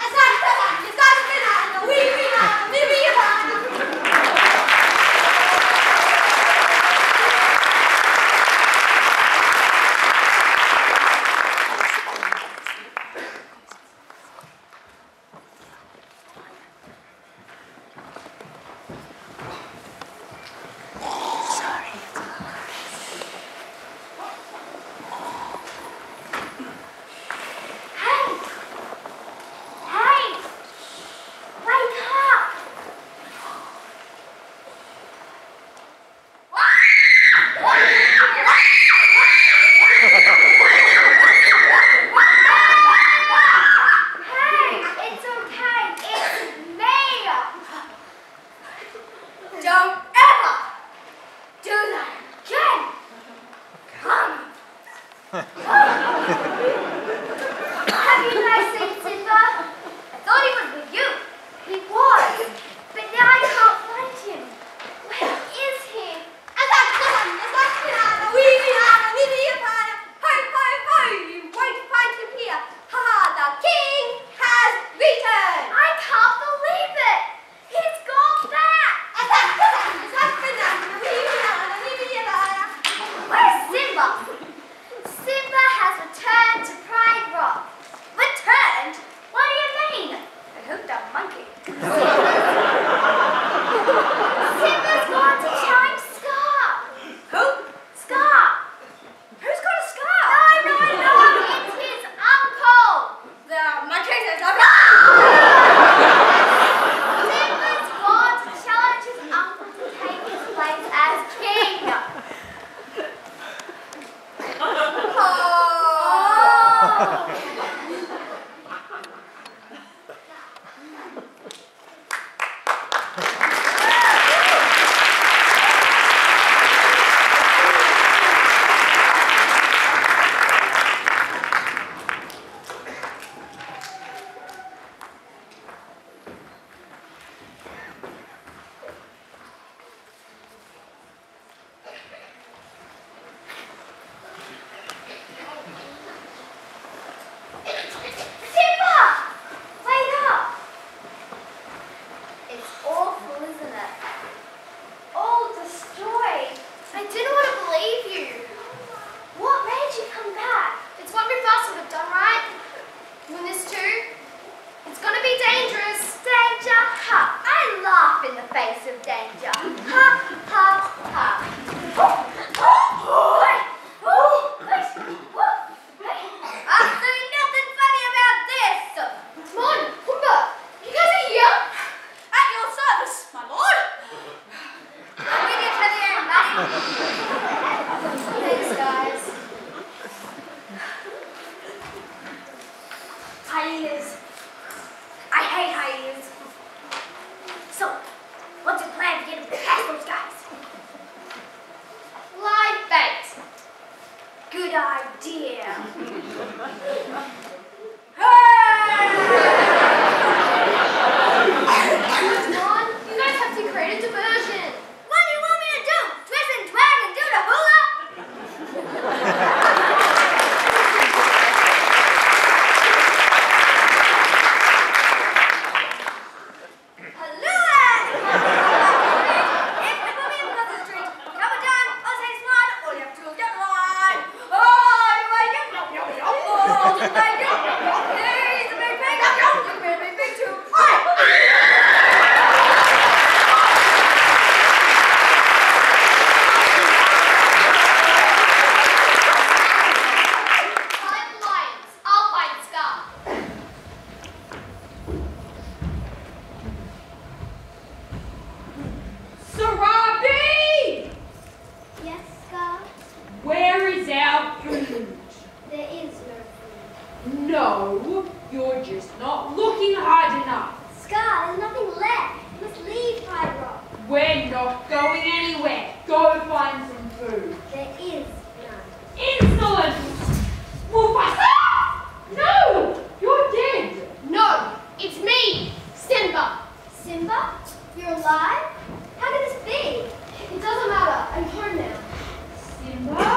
Simba, you're alive. alive? How could this be? It doesn't matter. I'm home now. Simba?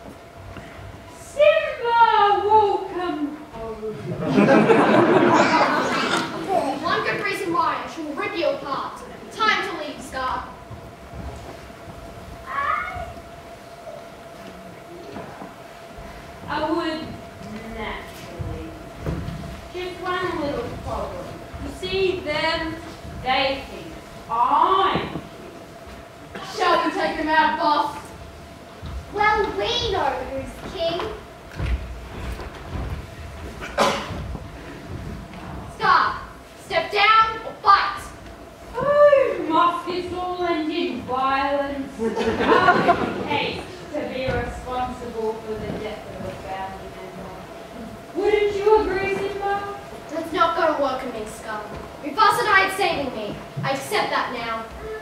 Simba, welcome home. One good reason why I shall rip you apart. Time to leave, Scar. I would naturally. Just one little problem. You see them, they think I'm king. Shall we take him out, boss? Well, we know who's king. Scar, step down or fight. Oh, muskets all end in violence. Oh, hate to be responsible for the death of a family member. Wouldn't you agree, Simba? That's not gonna work on me, Scar. Mufasa died saving me. I accept that now.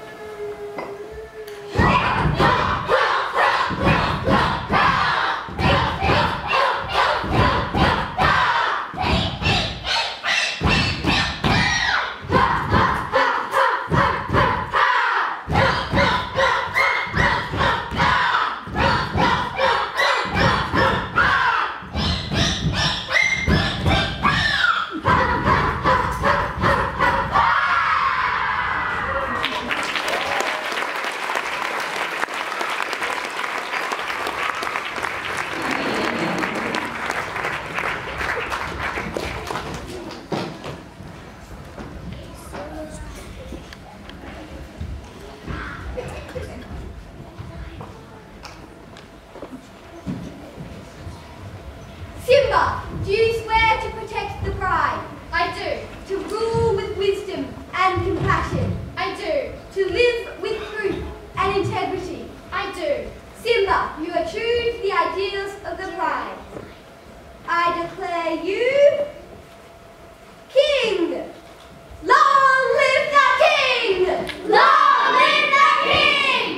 Simba, do you swear to protect the pride? I do. To rule with wisdom and compassion? I do. To live with truth and integrity? I do. Simba, you are true to the ideals of the pride. I declare you king. Long live the king! Long live the king!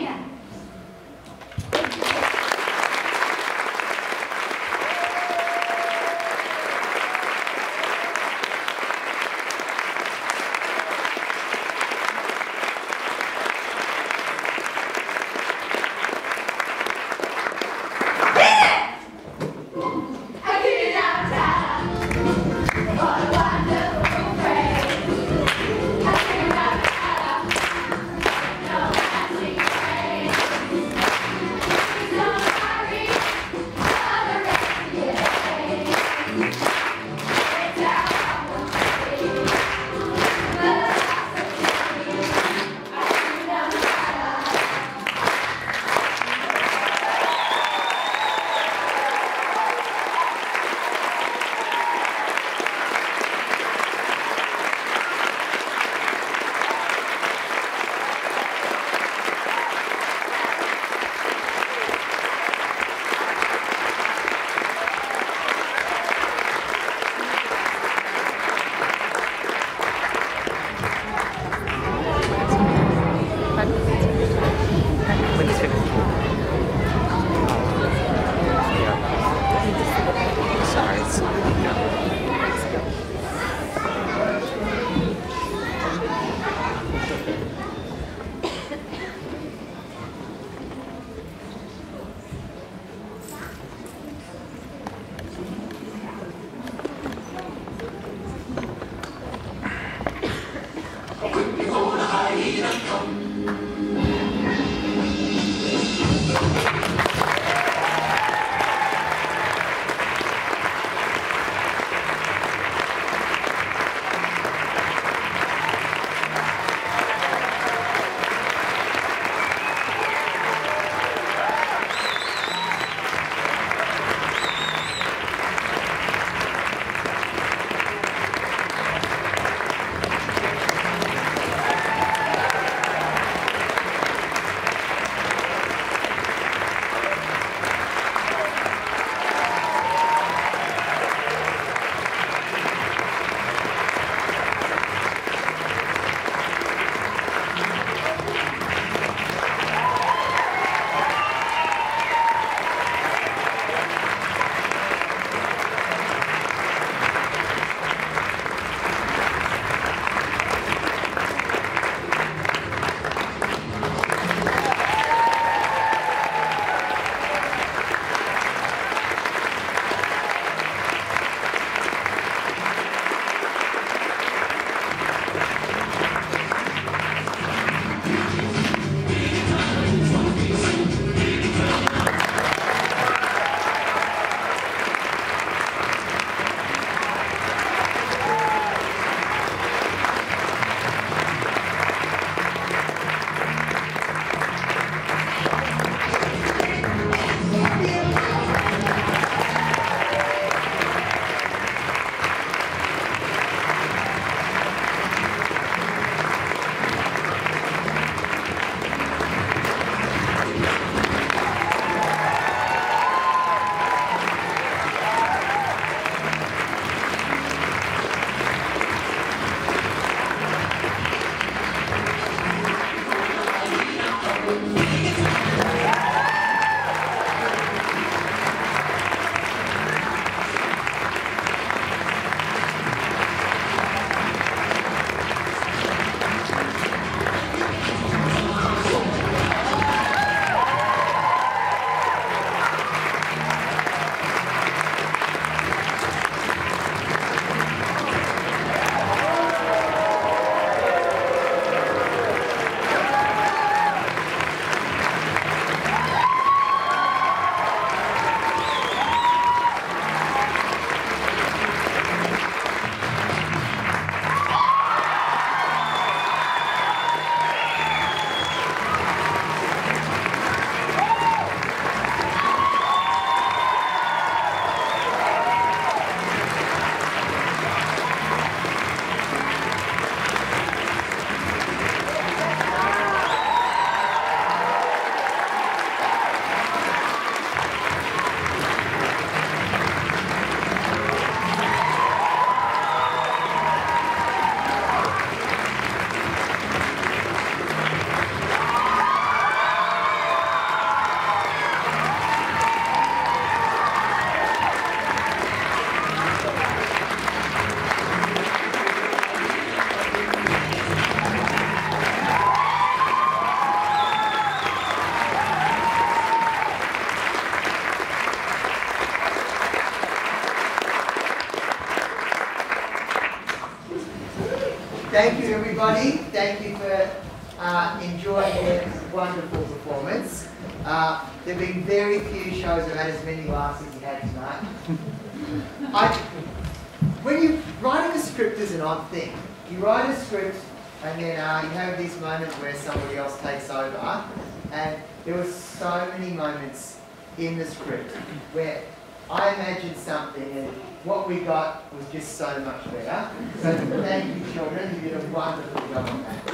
everybody. Thank you for uh, enjoying their wonderful performance. Uh, there have been very few shows that had as many laughs as you had tonight. I, when you writing a script is an odd thing. You write a script and then uh, you have these moments where somebody else takes over, and there were so many moments in the script where I imagined something and what we got was just so much better. So thank you, children. You did a wonderful job on that.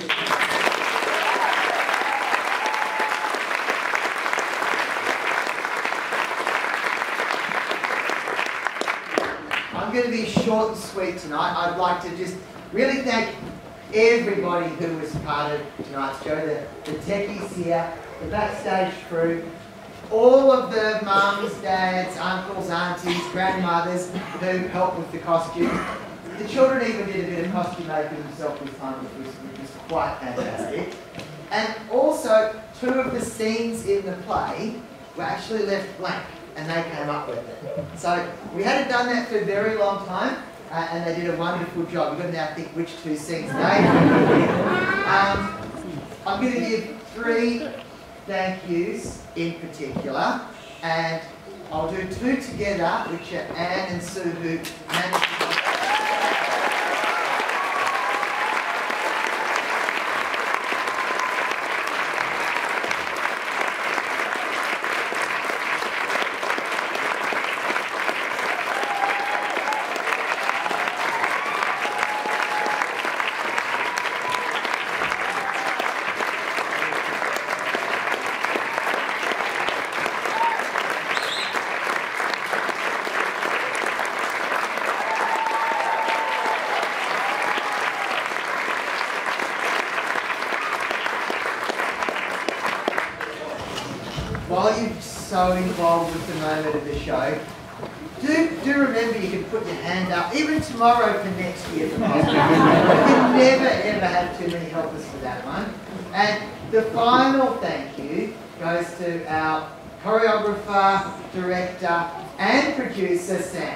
I'm going to be short and sweet tonight. I'd like to just really thank everybody who was part of tonight's show, the, the techies here, the backstage crew, all of the mums, dads, uncles, aunties, grandmothers who helped with the costume. The children even did a bit of costume making themselves this time, which was, which was quite fantastic. And also, two of the scenes in the play were actually left blank, and they came up with it. So we hadn't done that for a very long time, uh, and they did a wonderful job. We've got to now think which two scenes they did. Um, I'm going to give three thank yous in particular, and I'll do two together, which are Anne and Sue, who managed to... While you're so involved with the moment of the show, do, do remember you can put your hand up, even tomorrow for next year for costume. You can never ever have too many helpers for that one. And the final thank you goes to our choreographer, director, and producer, Sam.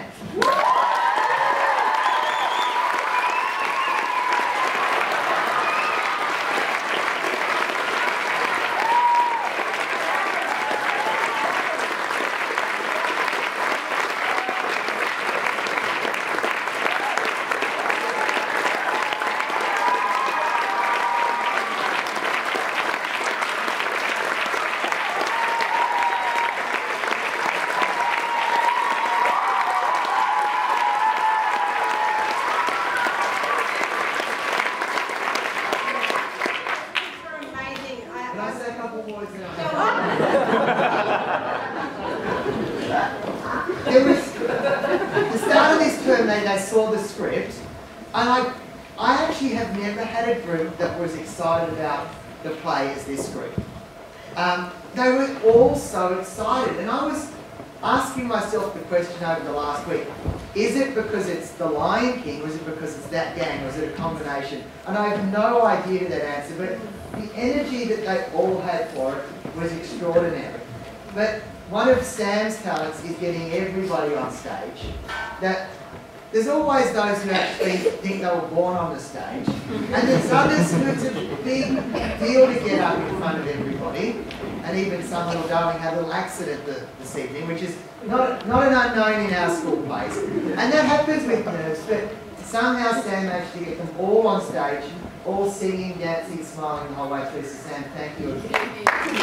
There was, the start of this term, they, they saw the script, and I, I actually have never had a group that was excited about the play as this group. Um, they were all so excited, and I was asking myself the question over the last week, is it because it's the Lion King, or is it because it's that gang, or is it a combination? And I have no idea that answer, but the energy that they all had for it was extraordinary. But one of Sam's talents is getting everybody on stage. That there's always those who actually think they were born on the stage, and there's others who it's a big deal to get up in front of everybody, and even some little darling had a little accident the, this evening, which is not, not an unknown in our school plays. And that happens with nerves, but somehow Sam managed to get them all on stage, all singing, dancing, smiling the whole way through. So Sam, thank you again. Thank you.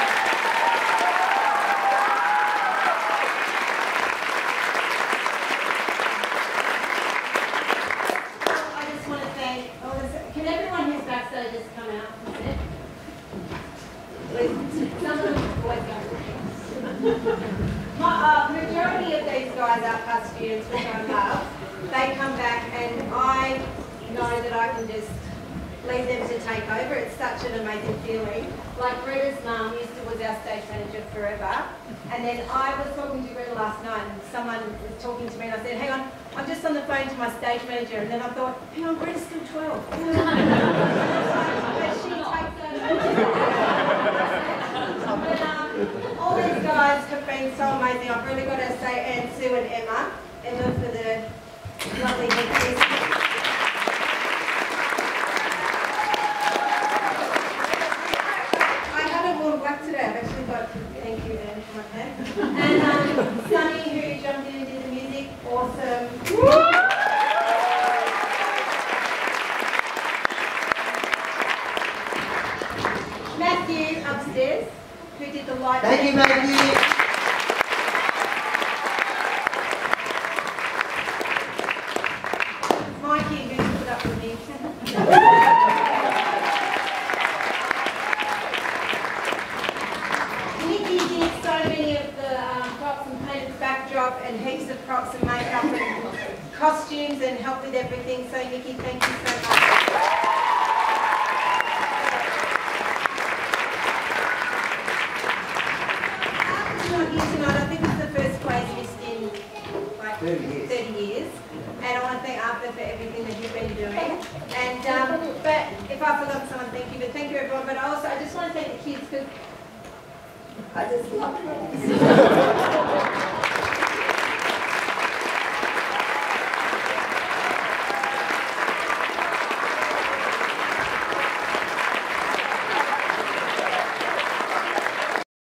My, uh, majority of these guys are past students, which I love. They come back and I know that I can just leave them to take over. It's such an amazing feeling. Like Retta's mum used to was our stage manager forever, and then I was talking to Retta last night and someone was talking to me and I said, hang on, I'm just on the phone to my stage manager, and then I thought, hang on, Retta's still twelve. But she takes over. But, um, all these guys have been so amazing. I've really got to say Anne, Sue and Emma. Emma for the lovely headpiece. downstairs who did the lights. Thank you, Maggie. Mikey, who put up with me. Nikki did so many of the um, props and painted the backdrop and heaps of props and makeup and costumes and helped with everything. So Nikki, thank you so much. Not here tonight. I think it's the first place missed in like thirty years. thirty years. And I want to thank Arthur for everything that you've been doing. And um, but if I forgot someone, thank you. But thank you everyone. But also I just want to thank the kids because I just love them.